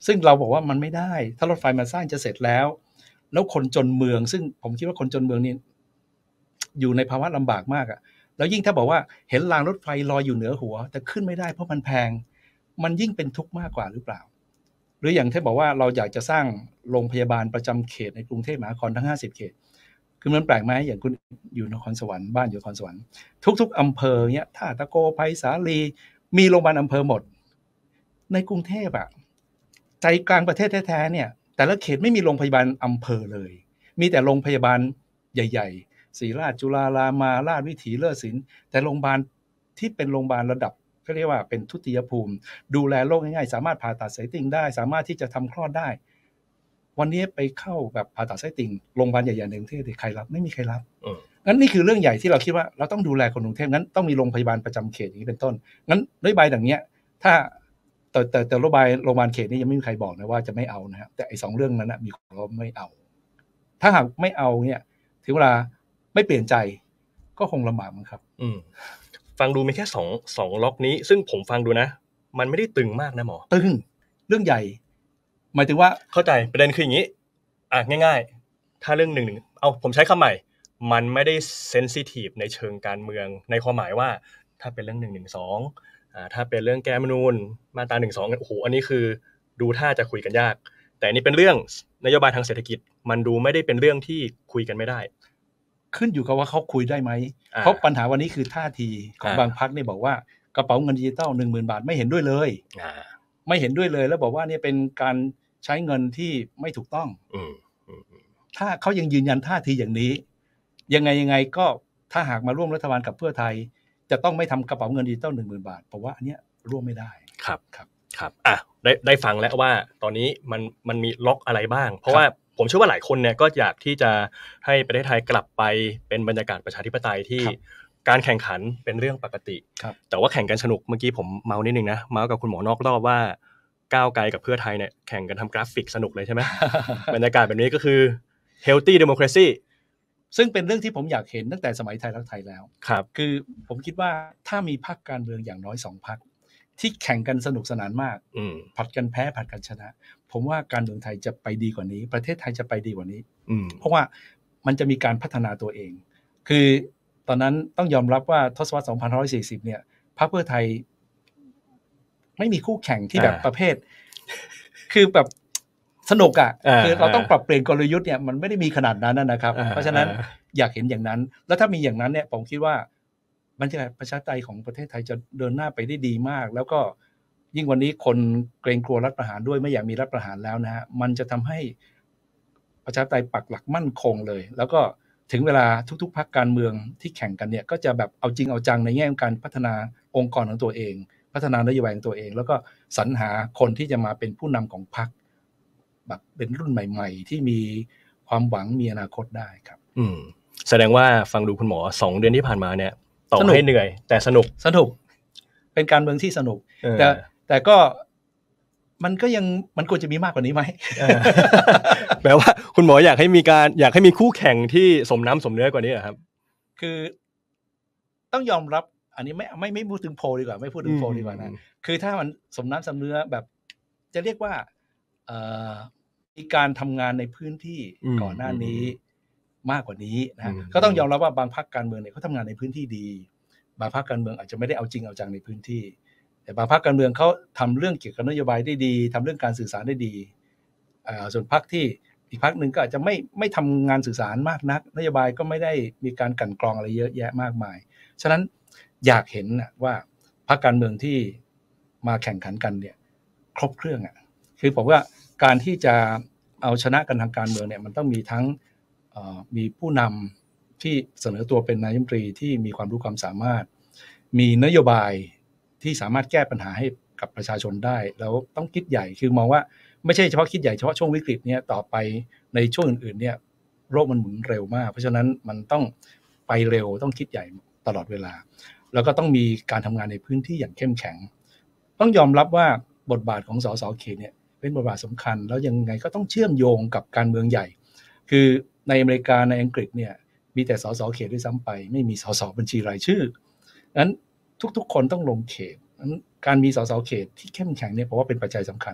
ซึ่งเราบอกว่ามันไม่ได้ถ้ารถไฟมาสร้างจะเสร็จแล้วแล้วคนจนเมืองซึ่งผมคิดว่าคนจนเมืองนี่อยู่ในภาวะลำบากมากอะแล้วยิ่งถ้าบอกว่าเห็นรางรถไฟลอยอยู่เหนือหัวแต่ขึ้นไม่ได้เพราะมันแพงมันยิ่งเป็นทุกข์มากกว่าหรือเปล่าหรืออย่างที่บอกว่าเราอยากจะสร้างโรงพยาบาลประจำเขตในกรุงเทพมหานครทั้งห้าสิบเขตคือมันแปลกไหมอย่างคุณอยู่นครสวรรค์บ้านอยู่นครสวรรค์ทุกๆอำเภอเนี้ยท่าตะโกไผ่สาลีมีโรงพยาบาลอำเภอหมดในกรุงเทพอะใจกลางประเทศแท้ๆเนี่ยแต่ละเขตไม่มีโรงพยาบาลอำเภอเลยมีแต่โรงพยาบาลใหญ่ๆศรีราชจุฬารามาราชวิถีเลิศศิลป์แต่โรงพยาบาลที่เป็นโรงพยาบาลระดับก็เรียกว่าเป็นทุติยภูมิดูแลโรคง่ายๆสามารถผ่าตัดไส้ติ่งได้สามารถที่จะทำคลอดได้วันนี้ไปเข้าแบบผ่าตัดไส้ติ่งโรงพยาบาลใหญ่ๆในกรุงเทพใครรับไม่มีใครรับงั้นนี่คือเรื่องใหญ่ที่เราคิดว่าเราต้องดูแลคนกรุงเทพงั้นต้องมีโรงพยาบาลประจำเขตอย่างนี้เป็นต้นงั้นนโยบายอย่างเนี้ยถ้าแต่แต่แต่นโยบายโรงพยาบาลเขตนี้ยังไม่มีใครบอกนะว่าจะไม่เอานะครับแต่ไอ้สองเรื่องนั้นนะมีคนเขาไม่เอาถ้าหากไม่เอาเนี่ยถึงเวลาไม่เปลี่ยนใจก็คงลำบากมั้งครับอืมฟังดูมีแค่สองสองล็อกนี้ซึ่งผมฟังดูนะมันไม่ได้ตึงมากนะหมอตึงเรื่องใหญ่หมายถึงว่าเข้าใจประเด็นคืออย่างนี้อ่ะง่ายๆถ้าเรื่องหนึ่งหนึ่งเอาผมใช้คำใหม่มันไม่ได้เซนซิทีฟในเชิงการเมืองในความหมายว่าถ้าเป็นเรื่องหนึ่งหนึ่งสองอ่าถ้าเป็นเรื่องแก้รัฐธรรมนูญมาตราหนึ่งสองโอ้โหอันนี้คือดูท่าจะคุยกันยากแต่อันนี้เป็นเรื่องนโยบายทางเศรษฐกิจมันดูไม่ได้เป็นเรื่องที่คุยกันไม่ได้ขึ้นอยู่กับว่าเขาคุยได้ไหมเพราะปัญหาวันนี้คือท่าทีของบางพรรคเนี่ยบอกว่ากระเป๋าเงินดิจิตอล หนึ่งหมื่น บาทไม่เห็นด้วยเลยไม่เห็นด้วยเลยแล้วบอกว่านี่เป็นการใช้เงินที่ไม่ถูกต้องถ้าเขายังยืนยันท่าทีอย่างนี้ยังไงยังไงก็ถ้าหากมาร่วมรัฐบาลกับเพื่อไทยจะต้องไม่ทำกระเป๋าเงินดิจิตอล หนึ่งหมื่น บาทเพราะว่าอันเนี้ยร่วมไม่ได้ครับครับครับอ่ะได้ได้ฟังแล้วว่าตอนนี้มันมันมีล็อกอะไรบ้างเพราะว่าผมเชื่อว่าหลายคนเนี่ยก็อยากที่จะให้ประเทศไทยกลับไปเป็นบรรยากาศประชาธิปไตยที่การแข่งขันเป็นเรื่องปกติแต่ว่าแข่งกันสนุกเมื่อกี้ผมเมานิดนึงนะเมากับคุณหมอนอกรอบว่าก้าวไกลกับเพื่อไทยเนี่ยแข่งกันทำกราฟิกสนุกเลยใช่ไหม บรรยากาศแบบนี้ก็คือ healthy democracy ซึ่งเป็นเรื่องที่ผมอยากเห็นตั้งแต่สมัยไทยรักไทยแล้วครับคือผมคิดว่าถ้ามีพรรคการเมืองอย่างน้อยสองพรรคที่แข่งกันสนุกสนานมากผัดกันแพ้ผัดกันชนะผมว่าการเมืองไทยจะไปดีกว่านี้ประเทศไทยจะไปดีกว่านี้เพราะว่ามันจะมีการพัฒนาตัวเองคือตอนนั้นต้องยอมรับว่าทศวรรษสองพันห้าร้อยสี่สิบเนี่ยพรรคเพื่อไทยไม่มีคู่แข่งที่แบบประเภทคือแบบสนุกอ่ะคือเราต้องปรับเปลี่ยนกลยุทธ์เนี่ยมันไม่ได้มีขนาดนั้นนะครับเพราะฉะนั้นอยากเห็นอย่างนั้นแล้วถ้ามีอย่างนั้นเนี่ยผมคิดว่าบรรยากาศประชาธิปไตยของประเทศไทยจะเดินหน้าไปได้ดีมากแล้วก็ยิ่งวันนี้คนเกรงกลัวรัฐประหารด้วยไม่อยากมีรัฐประหารแล้วนะฮะมันจะทำให้ประชาธิปไตยปักหลักมั่นคงเลยแล้วก็ถึงเวลาทุกๆพรรคการเมืองที่แข่งกันเนี่ยก็จะแบบเอาจริงเอาจังในแง่ของการพัฒนาองค์กรของตัวเองพัฒนานโยบายของตัวเองแล้วก็สรรหาคนที่จะมาเป็นผู้นำของพรรคแบบเป็นรุ่นใหม่ๆที่มีความหวังมีอนาคตได้ครับอืมแสดงว่าฟังดูคุณหมอสองเดือนที่ผ่านมาเนี่ยต่อให้เหนื่อยแต่สนุกสนุกเป็นการเมืองที่สนุกแต่แต่ก็มันก็ยังมันควรจะมีมากกว่านี้ไหมแปลว่าคุณหมออยากให้มีการอยากให้มีคู่แข่งที่สมน้ำสมเนื้อกว่านี้เหรอครับคือต้องยอมรับอันนี้ไม่ไม่ไม่พูดถึงโพลดีกว่าไม่พูดถึงโพลดีกว่านะคือถ้ามันสมน้ำสมเนื้อแบบจะเรียกว่ามีการทำงานในพื้นที่ก่อนหน้านี้มากกว่านี้นะก็ต้องยอมรับว่าบางพรรคการเมืองเนี่ยเขาทำงานในพื้นที่ดีบางพรรคการเมืองอาจจะไม่ได้เอาจริงเอาจังในพื้นที่แต่บางพรรคการเมืองเขาทำเรื่องเกี่ยวกับนโยบายได้ดีทำเรื่องการสื่อสารได้ดีส่วนพรรคที่อีกพรรคหนึ่งก็อาจจะไม่ไม่ทำงานสื่อสารมากนักนโยบายก็ไม่ได้มีการกลั่นกรองอะไรเยอะแยะมากมายฉะนั้นอยากเห็นว่าพรรคการเมืองที่มาแข่งขันกันเนี่ยครบเครื่องอ่ะคือผมว่าการที่จะเอาชนะกันทางการเมืองเนี่ยมันต้องมีทั้งมีผู้นำที่เสนอตัวเป็นนายกรัฐมนตรีที่มีความรู้ความสามารถมีนโยบายที่สามารถแก้ปัญหาให้กับประชาชนได้แล้วต้องคิดใหญ่คือมองว่าไม่ใช่เฉพาะคิดใหญ่เฉพาะช่วงวิกฤตเนี่ยต่อไปในช่วงอื่นๆเนี่ยโลกมันหมุนเร็วมากเพราะฉะนั้นมันต้องไปเร็วต้องคิดใหญ่ตลอดเวลาแล้วก็ต้องมีการทำงานในพื้นที่อย่างเข้มแข็งต้องยอมรับว่าบทบาทของสสเขตเนี่ยเป็นบทบาทสำคัญแล้วยังไงก็ต้องเชื่อมโยงกับการเมืองใหญ่คือในอเมริกาในอังกฤษเนี่ยมีแต่สสเขตด้วยซ้ำไปไม่มีสสบัญชีรายชื่อนั้นทุกๆคนต้องลงเขตการมีสสเขตที่เข้มแข็งเนี่ยเพราะว่าเป็นปัจจัยสำคัญ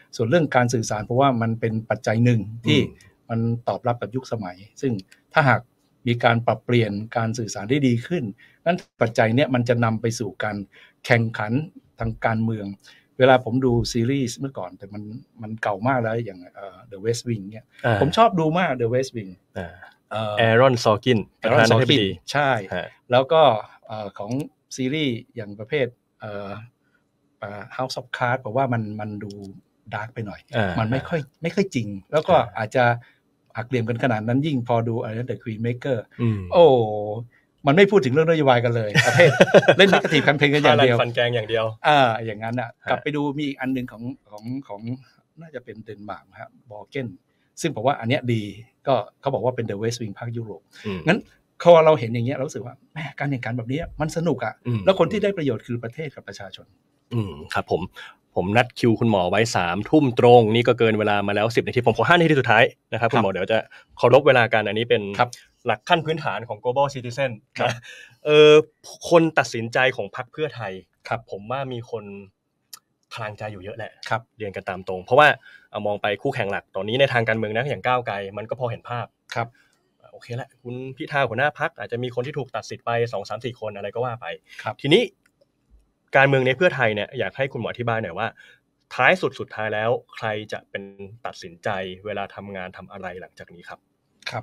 ส่วนเรื่องการสื่อสารเพราะว่ามันเป็นปัจจัยหนึ่งที่มันตอบรับกับยุคสมัยซึ่งถ้าหากมีการปรับเปลี่ยนการสื่อสารได้ดีขึ้นนั้นปัจจัยเนี้ยมันจะนำไปสู่การแข่งขันทางการเมืองเวลาผมดูซีรีส์เมื่อก่อนแต่มันมันเก่ามากแล้วอย่างเอ่อ The West Wing เนี่ยผมชอบดูมาก The West Wing เอรอนซอร์กินประธานาธิบดีใช่แล้วก็ของซีรีส์อย่างประเภทเอ่อ House of Cards บอกว่ามันมันดูดาร์กไปหน่อยมันไม่ค่อยไม่ค่อยจริงแล้วก็อาจจะหักเหลี่ยมกันขนาดนั้นยิ่งพอดูอะไรนะ The Queenmaker โอ้มันไม่พูดถึงเรื่องนโยบายกันเลยประเภทเล่น Negative Campaign กันอย่างเดียวฟันแกงอย่างเดียวอ่าอย่างนั้นอ่ะกลับไปดูมีอีกอันนึงของของของน่าจะเป็นเดนมาร์กครับบอร์เกนซึ่งผมว่าอันเนี้ยดีก็เขาบอกว่าเป็น The West Wing ภาคยุโรปงั้นพอเราเห็นอย่างเงี้ยเรารู้สึกว่าแหมการแข่งขันแบบนี้มันสนุกอ่ะแล้วคนที่ได้ประโยชน์คือประเทศกับประชาชนอืมครับผมผมนัดคิวคุณหมอไว้สามทุ่มตรงนี่ก็เกินเวลามาแล้วสิบนาทีผมขอห้านาทีสุดท้ายนะครับคุณหมอเดี๋ยวจะเคารพเวลากันอันนี้เป็นหลักขั้นพื้นฐานของ global citizen นะเออคนตัดสินใจของพรรคเพื่อไทยครับผมว่ามีคนคลางใจอยู่เยอะแหละครับเรียนกันตามตรงเพราะว่าเอามองไปคู่แข่งหลักตอนนี้ในทางการเมืองนะอย่างก้าวไกลมันก็พอเห็นภาพครับโอเคละคุณพิธาหัวหน้าพรรคอาจจะมีคนที่ถูกตัดสิทธิ์ไป สอง สาม สี่ คนอะไรก็ว่าไปทีนี้การเมืองในเพื่อไทยเนี่ยอยากให้คุณหมออธิบายหน่อยว่าท้ายสุดสุดท้ายแล้วใครจะเป็นตัดสินใจเวลาทำงานทำอะไรหลังจากนี้ครับครับ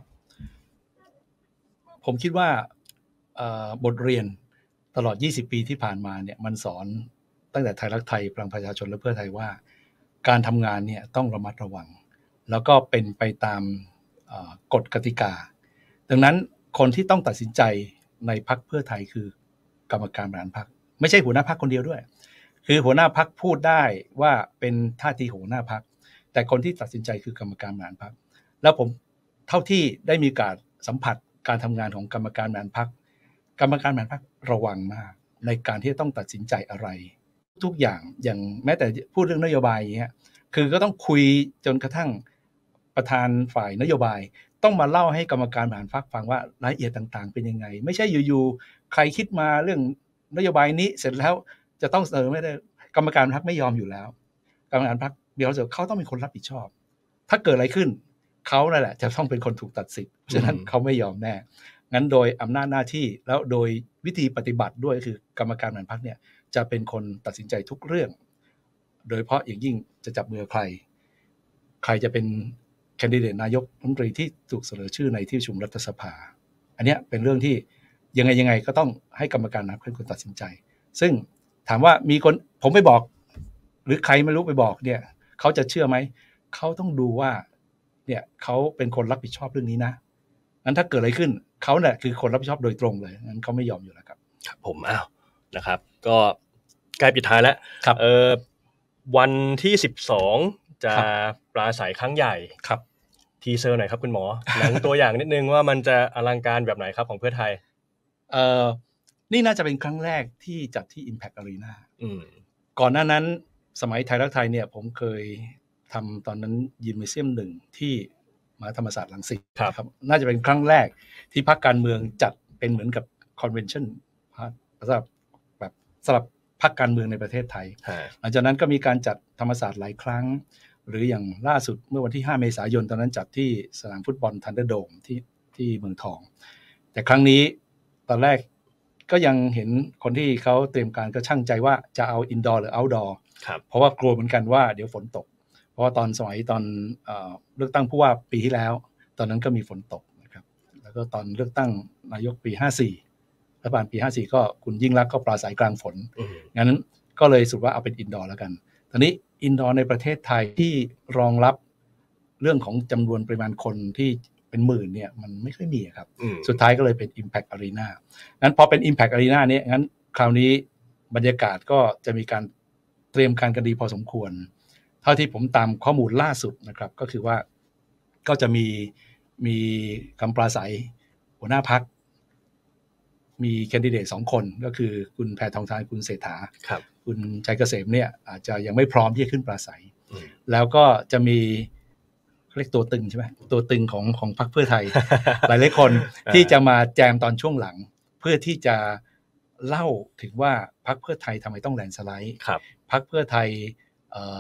ผมคิดว่าบทเรียนตลอดยี่สิบปีที่ผ่านมาเนี่ยมันสอนตั้งแต่ไทยรักไทยพลังประชาชนและเพื่อไทยว่าการทำงานเนี่ยต้องระมัดระวังแล้วก็เป็นไปตามกฎกติกาดังนั้นคนที่ต้องตัดสินใจในพรรคเพื่อไทยคือกรรมการบริหารพรรคไม่ใช่หัวหน้าพรรคคนเดียวด้วยคือหัวหน้าพรรคพูดได้ว่าเป็นท่าทีของหัวหน้าพรรคแต่คนที่ตัดสินใจคือกรรมการบริหารพรรคแล้วผมเท่าที่ได้มีการสัมผัสการทำงานของกรรมการบริหารพรรคกรรมการบริหารพรรคระวังมากในการที่จะต้องตัดสินใจอะไรทุกอย่างอย่างแม้แต่พูดเรื่องนโยบายอย่างเงี้ยคือก็ต้องคุยจนกระทั่งประธานฝ่ายนโยบายต้องมาเล่าให้กรรมการบริหารพรรคฟังว่ารายละเอียดต่างๆเป็นยังไงไม่ใช่อยู่ๆใครคิดมาเรื่องนโยบายนี้เสร็จแล้วจะต้องเสนอไม่ได้กรรมการพรรคไม่ยอมอยู่แล้วกรรมการพรรคเดี๋ยวเขาต้องเป็นคนรับผิดชอบถ้าเกิดอะไรขึ้นเขานั่นแหละจะต้องเป็นคนถูกตัดสิทธิ์ฉะนั้นเขาไม่ยอมแน่งั้นโดยอำนาจหน้าที่แล้วโดยวิธีปฏิบัติด้วยคือกรรมการบริหารพรรคเนี่ยจะเป็นคนตัดสินใจทุกเรื่องโดยเฉพาะอย่างยิ่งจะจับมือใครใครจะเป็นแคนดิเดตนายกรัฐมนตรีที่ถูกเสนอชื่อในที่ประชุมรัฐสภาอันนี้เป็นเรื่องที่ยังไงยังไงก็ต้องให้กรรมการบริหารพรรคเป็นคนตัดสินใจซึ่งถามว่ามีคนผมไปบอกหรือใครไม่รู้ไปบอกเนี่ยเขาจะเชื่อไหมเขาต้องดูว่าเนี่ยเขาเป็นคนรับผิดชอบเรื่องนี้นะงั้นถ้าเกิดอะไรขึ้นเขาเนี่ยคือคนรับผิดชอบโดยตรงเลยงั้นเขาไม่ยอมอยู่แล้วครับครับผมอ้าวนะครับก็ใกล้ปิดท้ายแล้วเออวันที่สิบสองจะปราศัยครั้งใหญ่ครับทีเซอร์หน่อยครับคุณหมอหนังตัวอย่างนิดนึงว่ามันจะอลังการแบบไหนครับของเพื่อไทยเอ่อนี่น่าจะเป็นครั้งแรกที่จัดที่ Impact Arena อืมก่อนหน้านั้นสมัยไทยรักไทยเนี่ยผมเคยทำตอนนั้นยิมเมเซียมหนึ่งที่มหาธรรมศาสตร์รังสิตครับน่าจะเป็นครั้งแรกที่พรรคการเมืองจัดเป็นเหมือนกับคอนเวนชั่นสำหรับแบบสำหรับพรรคการเมืองในประเทศไทยหลังจากนั้นก็มีการจัดธรรมศาสตร์หลายครั้งหรืออย่างล่าสุดเมื่อวันที่ห้าเมษายนตอนนั้นจัดที่สนามฟุตบอลทันเดอร์โดมที่ที่เมืองทองแต่ครั้งนี้ตอนแรกก็ยังเห็นคนที่เขาเตรียมการก็ชั่งใจว่าจะเอาอินดอร์หรือเอาท์ดอร์เพราะว่ากลัวเหมือนกันว่าเดี๋ยวฝนตกเพราะว่าตอนสมัยตอนเอ่อเลือกตั้งผู้ว่าปีที่แล้วตอนนั้นก็มีฝนตกนะครับแล้วก็ตอนเลือกตั้งนายกปีห้าสี่รัฐบาลปีห้าสี่ก็คุณยิ่งลักษณ์ก็ปราศัยกลางฝนงั้นก็เลยสุดว่าเอาเป็นอินดอร์แล้วกันตอนนี้อินดอร์ในประเทศไทยที่รองรับเรื่องของจำนวนปริมาณคนที่เป็นหมื่นเนี่ยมันไม่ค่อยมีครับสุดท้ายก็เลยเป็น Impact Arena งั้นพอเป็น Impact Arena เนี่ยงั้นคราวนี้บรรยากาศก็จะมีการเตรียมการกันดีพอสมควรเท่าที่ผมตามข้อมูลล่าสุดนะครับก็คือว่าก็จะมีมีคำปราศัยหัวหน้าพรรคมีแคนดิเดตสองคนก็คือคุณแพทองธารคุณเศรษฐาครับคุณชัยเกษมเนี่ยอาจจะยังไม่พร้อมที่จะขึ้นปราศัยแล้วก็จะมีเรียกตัวตึงใช่ไหมตัวตึงของของพรรคเพื่อไทย หลายหลายคนที่จะมาแจมตอนช่วงหลังเพื่อที่จะเล่าถึงว่าพรรคเพื่อไทยทำไมต้องแลนด์สไลด์พรรคเพื่อไทย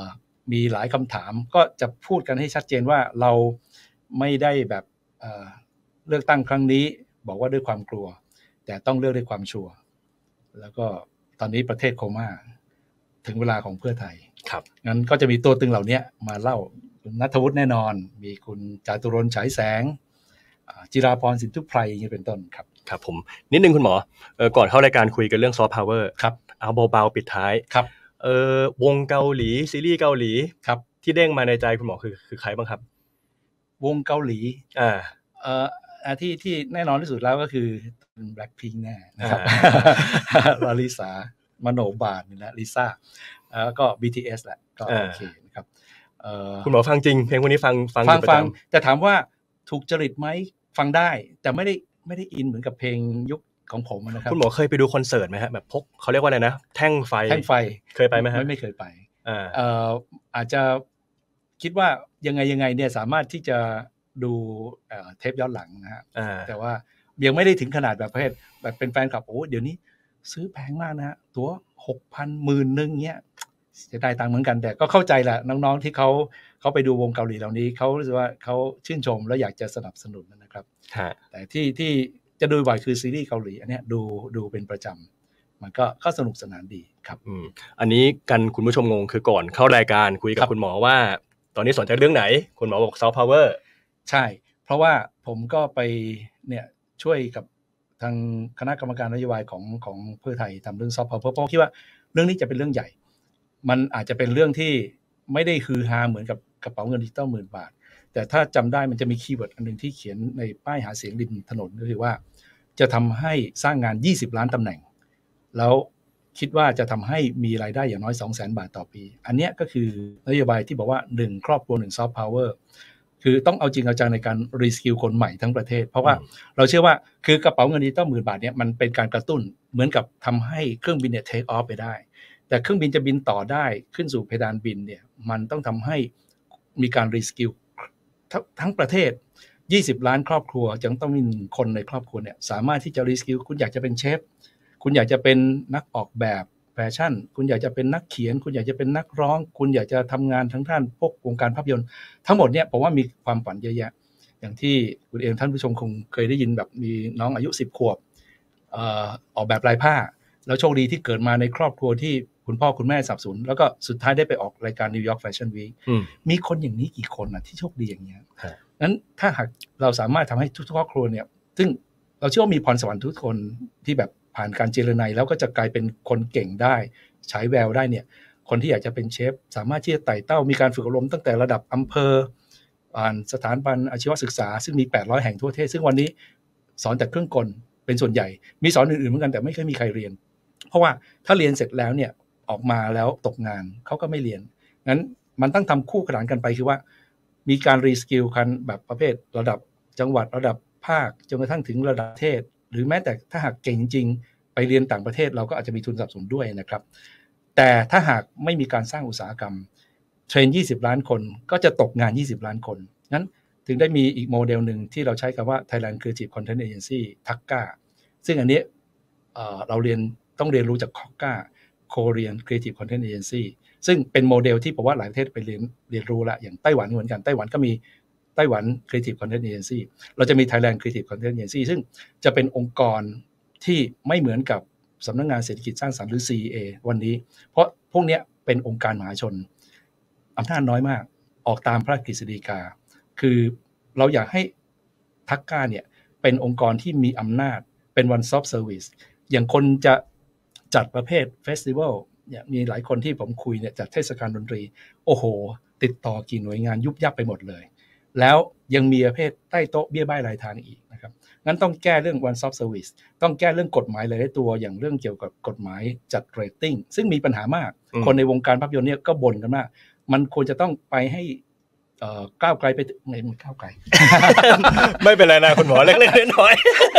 มีหลายคำถามก็จะพูดกันให้ชัดเจนว่าเราไม่ได้แบบเอ่อเลือกตั้งครั้งนี้บอกว่าด้วยความกลัวแต่ต้องเลือกด้วยความชัวร์แล้วก็ตอนนี้ประเทศโคม่าถึงเวลาของเพื่อไทยครับงั้นก็จะมีตัวตึงเหล่านี้มาเล่าคุณณัฐวุฒิแน่นอนมีคุณจาตุรนต์ฉายแสงจิราพรสินทุไพรอย่างนี้เป็นต้นครับครับผมนิดนึงคุณหมอเออก่อนเข้ารายการคุยกันเรื่องซอฟต์พาวเวอร์ครับเอาเบาๆปิดท้ายครับเออวงเกาหลีซีรีส์เกาหลีครับที่เด้งมาในใจคุณหมอคือคือใครบ้างครับวงเกาหลีอ่าเอ่อที่ที่แน่นอนที่สุดแล้วก็คือ Blackpink แน่นะครับลาลิสามโนบาลนี่นะลิซ่าแล้วก็ บี ที เอส แหละก็โอเคนะครับคุณหมอฟังจริงเพลงพวกนี้ฟังฟังฟังฟังแต่ถามว่าถูกจริตไหมฟังได้แต่ไม่ได้ไม่ได้อินเหมือนกับเพลงยุคของผมนะครับคุณหมอเคยไปดูคอนเสิร์ตไหมฮะแบบพกเขาเรียกว่าอะไรนะแท่งไฟแท่งไฟเคยไปไหมฮะไม่ไม่เคยไปอ่าอาจจะคิดว่ายังไงยังไงเนี่ยสามารถที่จะดูเทปย้อนหลังนะฮะแต่ว่ายังไม่ได้ถึงขนาดแบบประเภทแบบเป็นแฟนคลับโอ้เดี๋ยวนี้ซื้อแพงมากนะฮะตั๋ว หกพัน หมื่น นึงเงี้ยจะได้ตังค์เหมือนกันแต่ก็เข้าใจแหละน้องๆที่เขาเขาไปดูวงเกาหลีเหล่านี้เขารู้สึกว่าเขาชื่นชมและอยากจะสนับสนุนนะครับแต่ที่ที่จะดูบ่อยคือซีรีส์เกาหลีอันนี้ดูดูเป็นประจำมันก็ก็สนุกสนานดีครับอืมอันนี้กันคุณผู้ชมงงคือก่อนเข้ารายการคุยกับคุณหมอว่าตอนนี้สนใจเรื่องไหนคุณหมอบอกซอฟต์พาวเวอร์ใช่เพราะว่าผมก็ไปเนี่ยช่วยกับทางคณะกรรมการนโยบายของของเพื่อไทยทำเรื่องซอฟต์พาวเวอร์เพราะคิดว่าเรื่องนี้จะเป็นเรื่องใหญ่มันอาจจะเป็นเรื่องที่ไม่ได้ฮือฮาเหมือนกับกระเป๋าเงินดิจิตอลหมื่นบาทแต่ถ้าจำได้มันจะมีคีย์เวิร์ดอันนึงที่เขียนในป้ายหาเสียงริมถนนก็คือว่าจะทำให้สร้างงานยี่สิบล้านตำแหน่งแล้วคิดว่าจะทำให้มีรายได้อย่างน้อย สองแสน บาทต่อปีอันนี้ก็คือนโยบายที่บอกว่าหนึ่งครอบครัวหนึ่งซอฟต์พาวเวอร์คือต้องเอาจริงเอาจังในการรีสกิลคนใหม่ทั้งประเทศเพราะว่าเราเชื่อว่าคือกระเป๋าเงินดิจิตอลหมื่นบาทเนี่ยมันเป็นการกระตุ้นเหมือนกับทำให้เครื่องบินเนี่ยเทคออฟไปได้แต่เครื่องบินจะบินต่อได้ขึ้นสู่เพดานบินเนี่ยมันต้องทำให้มีการรีสกิลทั้งประเทศยี่สิบล้านครอบครัวจึงต้องมีคนในครอบครัวเนี่ยสามารถที่จะรีสกิลคุณอยากจะเป็นเชฟคุณอยากจะเป็นนักออกแบบแฟชั่นคุณอยากจะเป็นนักเขียนคุณอยากจะเป็นนักร้องคุณอยากจะทำงานทั้งท่านพวกวงการภาพยนตร์ทั้งหมดเนี่ยผมว่ามีความฝันเยอะแยะอย่างที่คุณเองท่านผู้ชมคงเคยได้ยินแบบมีน้องอายุสิบขวบเอ่อออกแบบลายผ้าแล้วโชคดีที่เกิดมาในครอบครัวที่คุณพ่อคุณแม่สนับสนุนแล้วก็สุดท้ายได้ไปออกรายการนิวยอร์กแฟชั่นวีคมีคนอย่างนี้กี่คนนะที่โชคดีอย่างเงี้ยนั้นถ้าหากเราสามารถทำให้ทุกครอบครัวเนี่ยซึ่งเราเชื่อว่ามีพรสวรรค์ทุกคนที่แบบผ่านการเจริญแล้วก็จะกลายเป็นคนเก่งได้ฉายแววได้เนี่ยคนที่อยากจะเป็นเชฟสามารถที่จะไต่เต้ามีการฝึกอบรมตั้งแต่ระดับอำเภอผ่านสถาบันอาชีวศึกษาซึ่งมีแปดร้อยแห่งทั่วประเทศซึ่งวันนี้สอนแต่เครื่องกลเป็นส่วนใหญ่มีสอนอื่นๆเหมือนกันแต่ไม่เคยมีใครเรียนเพราะว่าถ้าเรียนเสร็จแล้วเนี่ยออกมาแล้วตกงานเขาก็ไม่เรียนงั้นมันต้องทำคู่ขนานกันไปคือว่ามีการรีสกิลกันแบบประเภทระดับจังหวัดระดับภาคจนกระทั่งถึงระดับประเทศหรือแม้แต่ถ้าหากเก่งจริงไปเรียนต่างประเทศเราก็อาจจะมีทุนสนับสนุนด้วยนะครับแต่ถ้าหากไม่มีการสร้างอุตสาหกรรมเทรนยี่สิบล้านคนก็จะตกงานยี่สิบล้านคนงั้นถึงได้มีอีกโมเดลหนึ่งที่เราใช้คำว่า Thailand Creative Content Agency ทักก้าซึ่งอันนี้ เอ่อ เราเรียนต้องเรียนรู้จากคอกก้า Korean Creative Content Agency ซึ่งเป็นโมเดลที่ผมว่าหลายประเทศไปเรียนเรียนรู้ละอย่างไต้หวันเหมือนกันไต้หวันก็มีไต้หวัน Creative Content Agency เราจะมี Thailand Creative Content Agency ซึ่งจะเป็นองค์กรที่ไม่เหมือนกับสำนักงานเศรษฐกิจสร้างสรรค์หรือ ซี อี เอ วันนี้เพราะพวกนี้เป็นองค์การมหาชนอำนาจน้อยมากออกตามพระราชกฤษฎีกาคือเราอยากให้ทักก้าเนี่ยเป็นองค์กรที่มีอำนาจเป็น one stop service อย่างคนจะจัดประเภทเฟสติวัลเนี่ยมีหลายคนที่ผมคุยเนี่ยจัดเทศกาลดนตรีโอ้โหติดต่อกี่หน่วยงานยุบยับไปหมดเลยแล้วยังมีประเภทใต้โต๊ะเบี้ยบ้ายรายทางอีกนะครับงั้นต้องแก้เรื่อง one stop service ต้องแก้เรื่องกฎหมายหลายๆตัวอย่างเรื่องเกี่ยวกับกฎหมายจัดเรตติ้งซึ่งมีปัญหามากคนในวงการภาพยนตร์เนี่ยก็บ่นกันมากมันควรจะต้องไปให้ก้าวไกลไปไงมันก้าวไกลไม่เป็นไรนะคุณหมอเล็กๆน้อย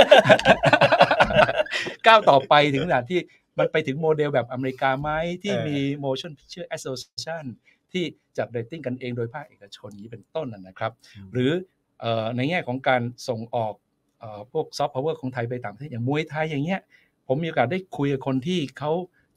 ๆก้าวต่อไปถึงขนาดที่มันไปถึงโมเดลแบบอเมริกาไหมที่มี Motion Picture Association ที่จัดเรตติ้งกันเองโดยภาคเอกชนนี้เป็นต้นนะครับหรือในแง่ของการส่งออกพวกซอฟต์พาวเวอร์ของไทยไปต่างประเทศอย่างมวยไทยอย่างเงี้ยผมมีโอกาสได้คุยกับคนที่เขา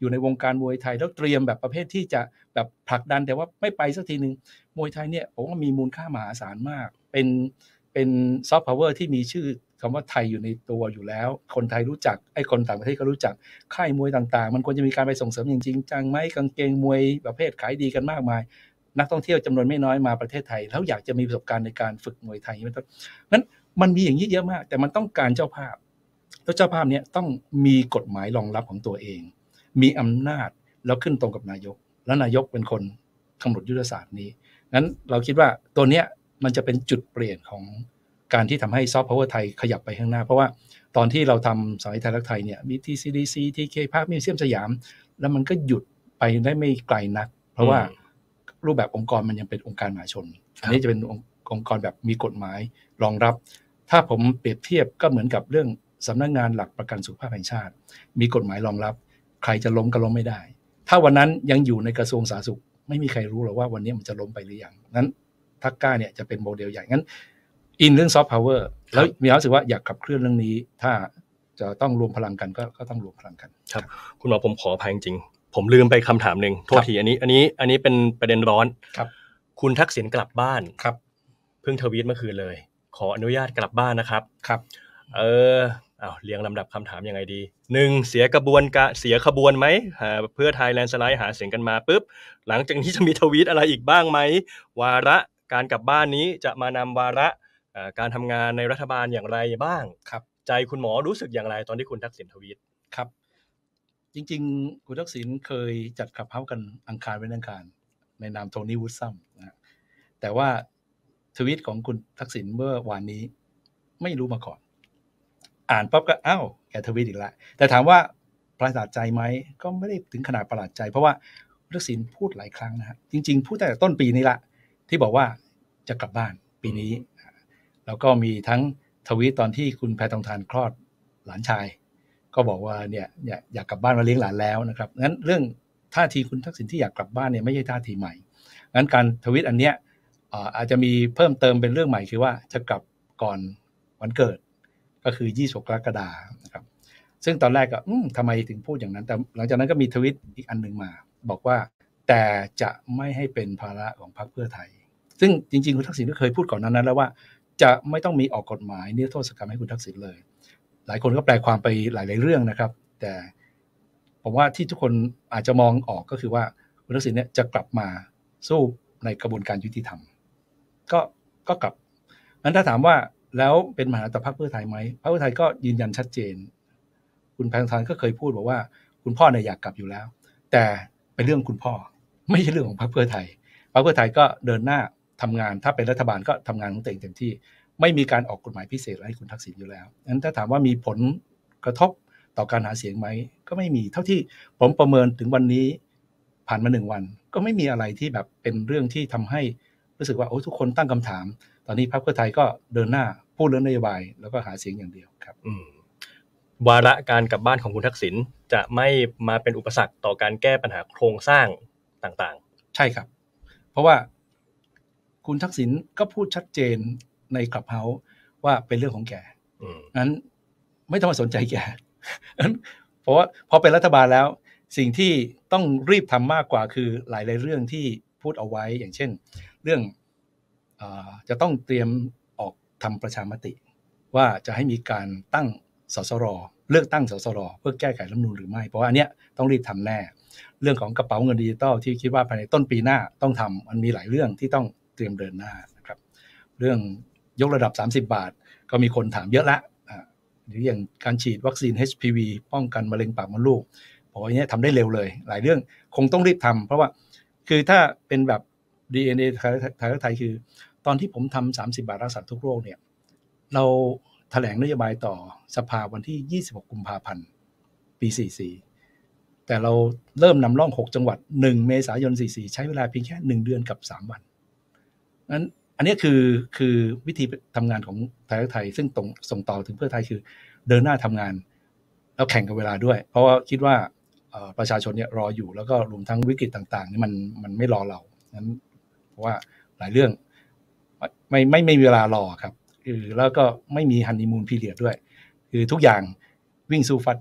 อยู่ในวงการมวยไทยแล้วเตรียมแบบประเภทที่จะแบบผลักดันแต่ว่าไม่ไปสักทีนึงมวยไทยเนี่ยผมว่ามีมูลค่ามหาศาลมากเป็นเป็นซอฟต์พาวเวอร์ที่มีชื่อคำว่าไทยอยู่ในตัวอยู่แล้วคนไทยรู้จักไอ้คนต่างประเทศก็รู้จักค่ายมวยต่างๆมันควรจะมีการไปส่งเสริมอย่างจริงจังไหมกางเกงมวยประเภทขายดีกันมากมายนักท่องเที่ยวจำนวนไม่น้อยมาประเทศไทยแล้วอยากจะมีประสบการณ์ในการฝึกมวยไทยนั้นมันมีอย่างนี้เยอะมากแต่มันต้องการเจ้าภาพแล้วเจ้าภาพเนี่ยต้องมีกฎหมายรองรับของตัวเองมีอำนาจแล้วขึ้นตรงกับนายกแล้วนายกเป็นคนกำหนดยุทธศาสตร์นี้งั้นเราคิดว่าตัวเนี้ยมันจะเป็นจุดเปลี่ยนของการที่ทำให้ซอฟต์พาวเวอร์ไทยขยับไปข้างหน้าเพราะว่าตอนที่เราทำสายไทยรักไทยเนี่ยมี ที ซี ดี ซี ที เค ภาคมิวเซียมสยามแล้วมันก็หยุดไปได้ไม่ไกลนักเพราะว่ารูปแบบองค์กรมันยังเป็นองค์การมหาชนอันนี้จะเป็นองค์กรแบบมีกฎหมายรองรับถ้าผมเปรียบเทียบก็เหมือนกับเรื่องสำนักงานหลักประกันสุขภาพแห่งชาติมีกฎหมายรองรับใครจะล้มก็ล้มไม่ได้ถ้าวันนั้นยังอยู่ในกระทรวงสาธารณสุขไม่มีใครรู้หรอกว่าวันนี้มันจะล้มไปหรือยังนั้นทักก้าเนี่ยจะเป็นโมเดลใหญ่งั้นอินเรื่องซอฟต์พาวเวอร์แล้วมีความรู้สึกว่าอยากขับเคลื่อนเรื่องนี้ถ้าจะต้องรวมพลังกันก็ก็ต้องรวมพลังกันครับคุณหมอผมขออภัยจริงๆผมลืมไปคำถามหนึ่งโทษทีอันนี้อันนี้อันนี้เป็นประเด็นร้อนครับคุณทักษิณกลับบ้านครับเพิ่งทวีตเมื่อคืนเลยขออนุญาตกลับบ้านนะครับครับเอออ้าวเรียงลำดับคำถามยังไงดีหนึ่งเสียกระบวนการเสียขบวนไหมเพื่อไทยแลนด์สไลด์หาเสียงกันมาปุ๊บหลังจากนี้จะมีทวีตอะไรอีกบ้างไหมวาระการกลับบ้านนี้จะมานำวาระการทำงานในรัฐบาลอย่างไรบ้างครับใจคุณหมอรู้สึกอย่างไรตอนที่คุณทักษิณทวีตครับจริงๆคุณทักษิณเคยจัดขับเฮ้ากันอังคารเว้นอังคารในนามโทนี่วูดซัมนะแต่ว่าทวีตของคุณทักษิณเมื่อวานนี้ไม่รู้มาก่อนอ่านปั๊บก็อ้าวแกทวีตอีกแล้วแต่ถามว่าประหลาดใจไหมก็ไม่ได้ถึงขนาดประหลาดใจเพราะว่าคุณทักษิณพูดหลายครั้งนะฮะจริงๆพูดตั้งแต่ต้นปีนี้ละที่บอกว่าจะกลับบ้านปีนี้แล้วก็มีทั้งทวีตตอนที่คุณแพทองธารคลอดหลานชายก็บอกว่าเนี่ยอยากกลับบ้านมาเลี้ยงหลานแล้วนะครับงั้นเรื่องท่าทีคุณทักษิณที่อยากกลับบ้านเนี่ยไม่ใช่ท่าทีใหม่งั้นการทวีตอันเนี้ยอาจจะมีเพิ่มเติมเป็นเรื่องใหม่คือว่าจะกลับก่อนวันเกิดก็คือยี่สิบหกกรกฎาคมนะครับซึ่งตอนแรกก็ทำไมถึงพูดอย่างนั้นแต่หลังจากนั้นก็มีทวิตอีกอันหนึ่งมาบอกว่าแต่จะไม่ให้เป็นภาระของพรรคเพื่อไทยซึ่งจริงๆคุณทักษิณก็เคยพูดก่อนนั้นแล้วว่าจะไม่ต้องมีออกกฎหมายนิรโทษกรรมให้คุณทักษิณเลยหลายคนก็แปลความไปหลายๆเรื่องนะครับแต่ผมว่าที่ทุกคนอาจจะมองออกก็คือว่าคุณทักษิณเนี่ยจะกลับมาสู้ในกระบวนการยุติธรรมก็ก็กลับงั้นถ้าถามว่าแล้วเป็นปัญหาต่อพรรคเพื่อไทยไหมพรรคเพื่อไทยก็ยืนยันชัดเจนคุณแพทองธารก็เคยพูดบอกว่าคุณพ่อเนี่ยอยากกลับอยู่แล้วแต่เป็นเรื่องคุณพ่อไม่ใช่เรื่องของพรรคเพื่อไทยพรรคเพื่อไทยก็เดินหน้าทำงานถ้าเป็นรัฐบาลก็ทำงานของตัวเองเต็มที่ไม่มีการออกกฎหมายพิเศษให้คุณทักษิณอยู่แล้วงั้นถ้าถามว่ามีผลกระทบต่อการหาเสียงไหมก็ไม่มีเท่าที่ผมประเมินถึงวันนี้ผ่านมาหนึ่งวันก็ไม่มีอะไรที่แบบเป็นเรื่องที่ทำให้รู้สึกว่าโอ้ทุกคนตั้งคำถามตอนนี้พรรคเพื่อไทยก็เดินหน้าพูดเรื่องนโยบายแล้วก็หาเสียงอย่างเดียวครับวาระการกลับบ้านของคุณทักษิณจะไม่มาเป็นอุปสรรคต่อการแก้ปัญหาโครงสร้างต่างๆใช่ครับเพราะว่าคุณทักษิณก็พูดชัดเจนในคลับเฮ้าส์ว่าเป็นเรื่องของแกงั้นไม่ต้องมาสนใจแกเพราะว่าพอเป็นรัฐบาลแล้วสิ่งที่ต้องรีบทำมากกว่าคือหลายๆเรื่องที่พูดเอาไว้อย่างเช่นเรื่องจะต้องเตรียมออกทำประชามติว่าจะให้มีการตั้งสสรเลือกตั้งสสรเพื่อแก้ไขรัฐธรรมนูญหรือไม่เพราะว่าอันเนี้ยต้องรีบทำแน่เรื่องของกระเป๋าเงินดิจิตอลที่คิดว่าภายในต้นปีหน้าต้องทำมันมีหลายเรื่องที่ต้องเตรียมเดินหน้านะครับเรื่องยกระดับสามสิบบาทก็มีคนถามเยอะละหรืออย่างการฉีดวัคซีน เอช พี วี ป้องกันมะเร็งปากมดลูกเพราะว่าอันนี้ทำได้เร็วเลยหลายเรื่องคงต้องรีบทำเพราะว่าคือถ้าเป็นแบบ ดี เอ็น เอ ไทยไทยคือตอนที่ผมทำสามสิบบาทรักษาทุกโรคเนี่ยเราแถลงนโยบายต่อสภาวันที่ยี่สิบหกกุมภาพันธ์ปีสี่สิบสี่แต่เราเริ่มนำร่องหกจังหวัดหนึ่งเมษายนสี่สิบสี่ใช้เวลาเพียงแค่หนึ่งเดือนกับสามวันนั้นอันนี้คือคือวิธีทำงานของไทยไทยซึ่งตรงส่งต่อถึงเพื่อไทยคือเดินหน้าทำงานแล้วแข่งกับเวลาด้วยเพราะว่าคิดว่าประชาชนเนี่ยรออยู่แล้วก็รวมทั้งวิกฤตต่างๆนี่มันมันไม่รอเรานั้นเพราะว่าหลายเรื่องไม่ไม่ไม่มีเวลารอครับคือแล้วก็ไม่มีฮันนีมูนพีเรียดด้วยคือทุกอย่างวิ่งสู้ฟัดอย่างเดียว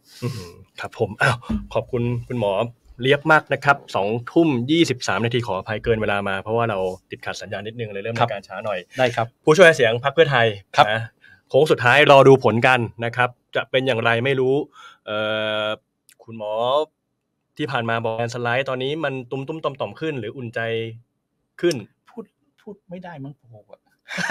ครับผมอ้าวขอบคุณคุณหมอเลียบมากนะครับสองทุ่มยี่สิบสามนาทีขออภัยเกินเวลามาเพราะว่าเราติดขัดสัญญาณนิดนึงเลยเริ่มรายการช้าหน่อยได้ครับผู้ช่วยเสียงพรรคเพื่อไทยนะโค้งสุดท้ายรอดูผลกันนะครับจะเป็นอย่างไรไม่รู้เอ่อคุณหมอที่ผ่านมาบอกการสไลด์ตอนนี้มันตุ้มตุ้มต่อมต่อมขึ้นหรืออุ่นใจขึ้นพูดพูดไม่ได้มั้งผมอ่ะ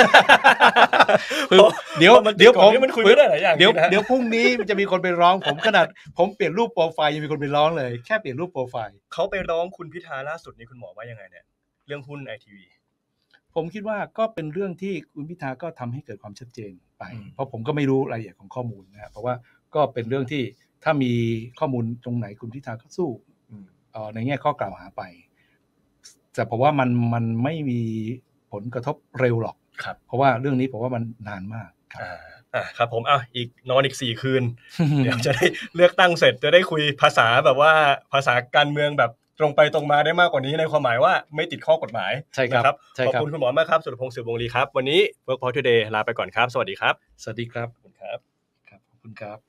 เดี๋ยวเดี๋ยวผมมันคุยไม่ได้หลายอย่างเดี๋ยวเดี๋ยวพรุ่งนี้มันจะมีคนไปร้องผมขนาดผมเปลี่ยนรูปโปรไฟล์ยังมีคนไปร้องเลยแค่เปลี่ยนรูปโปรไฟล์เขาไปร้องคุณพิธาล่าสุดนี่คุณหมอว่ายังไงเนี่ยเรื่องหุ้น ไอ ที วีผมคิดว่าก็เป็นเรื่องที่คุณพิธาก็ทำให้เกิดความชัดเจนไปเพราะผมก็ไม่รู้รายละเอียดของข้อมูลนะเพราะว่าก็เป็นเรื่องที่ถ้ามีข้อมูลตรงไหนคุณพิธาก็สู้ในแง่ข้อกล่าวหาไปแต่ผมว่ามันมันไม่มีผลกระทบเร็วหรอกเพราะว่าเรื่องนี้ผมว่ามันนานมากครับอ่าครับผมอ่ะอีกนอนอีกสี่คืน เดี๋ยวจะได้เลือกตั้งเสร็จจะได้คุยภาษาแบบว่าภาษาการเมืองแบบตรงไปตรงมาได้มากกว่านี้ในความหมายว่าไม่ติดข้อกฎหมายใช่ครับขอบคุณคุณหมอมากครับสุรพงษ์สืบวงศ์ลีครับวันนี้ Workpoint Today ลาไปก่อนครับสวัสดีครับสวัสดีครับขอบคุณครับขอบคุณครับ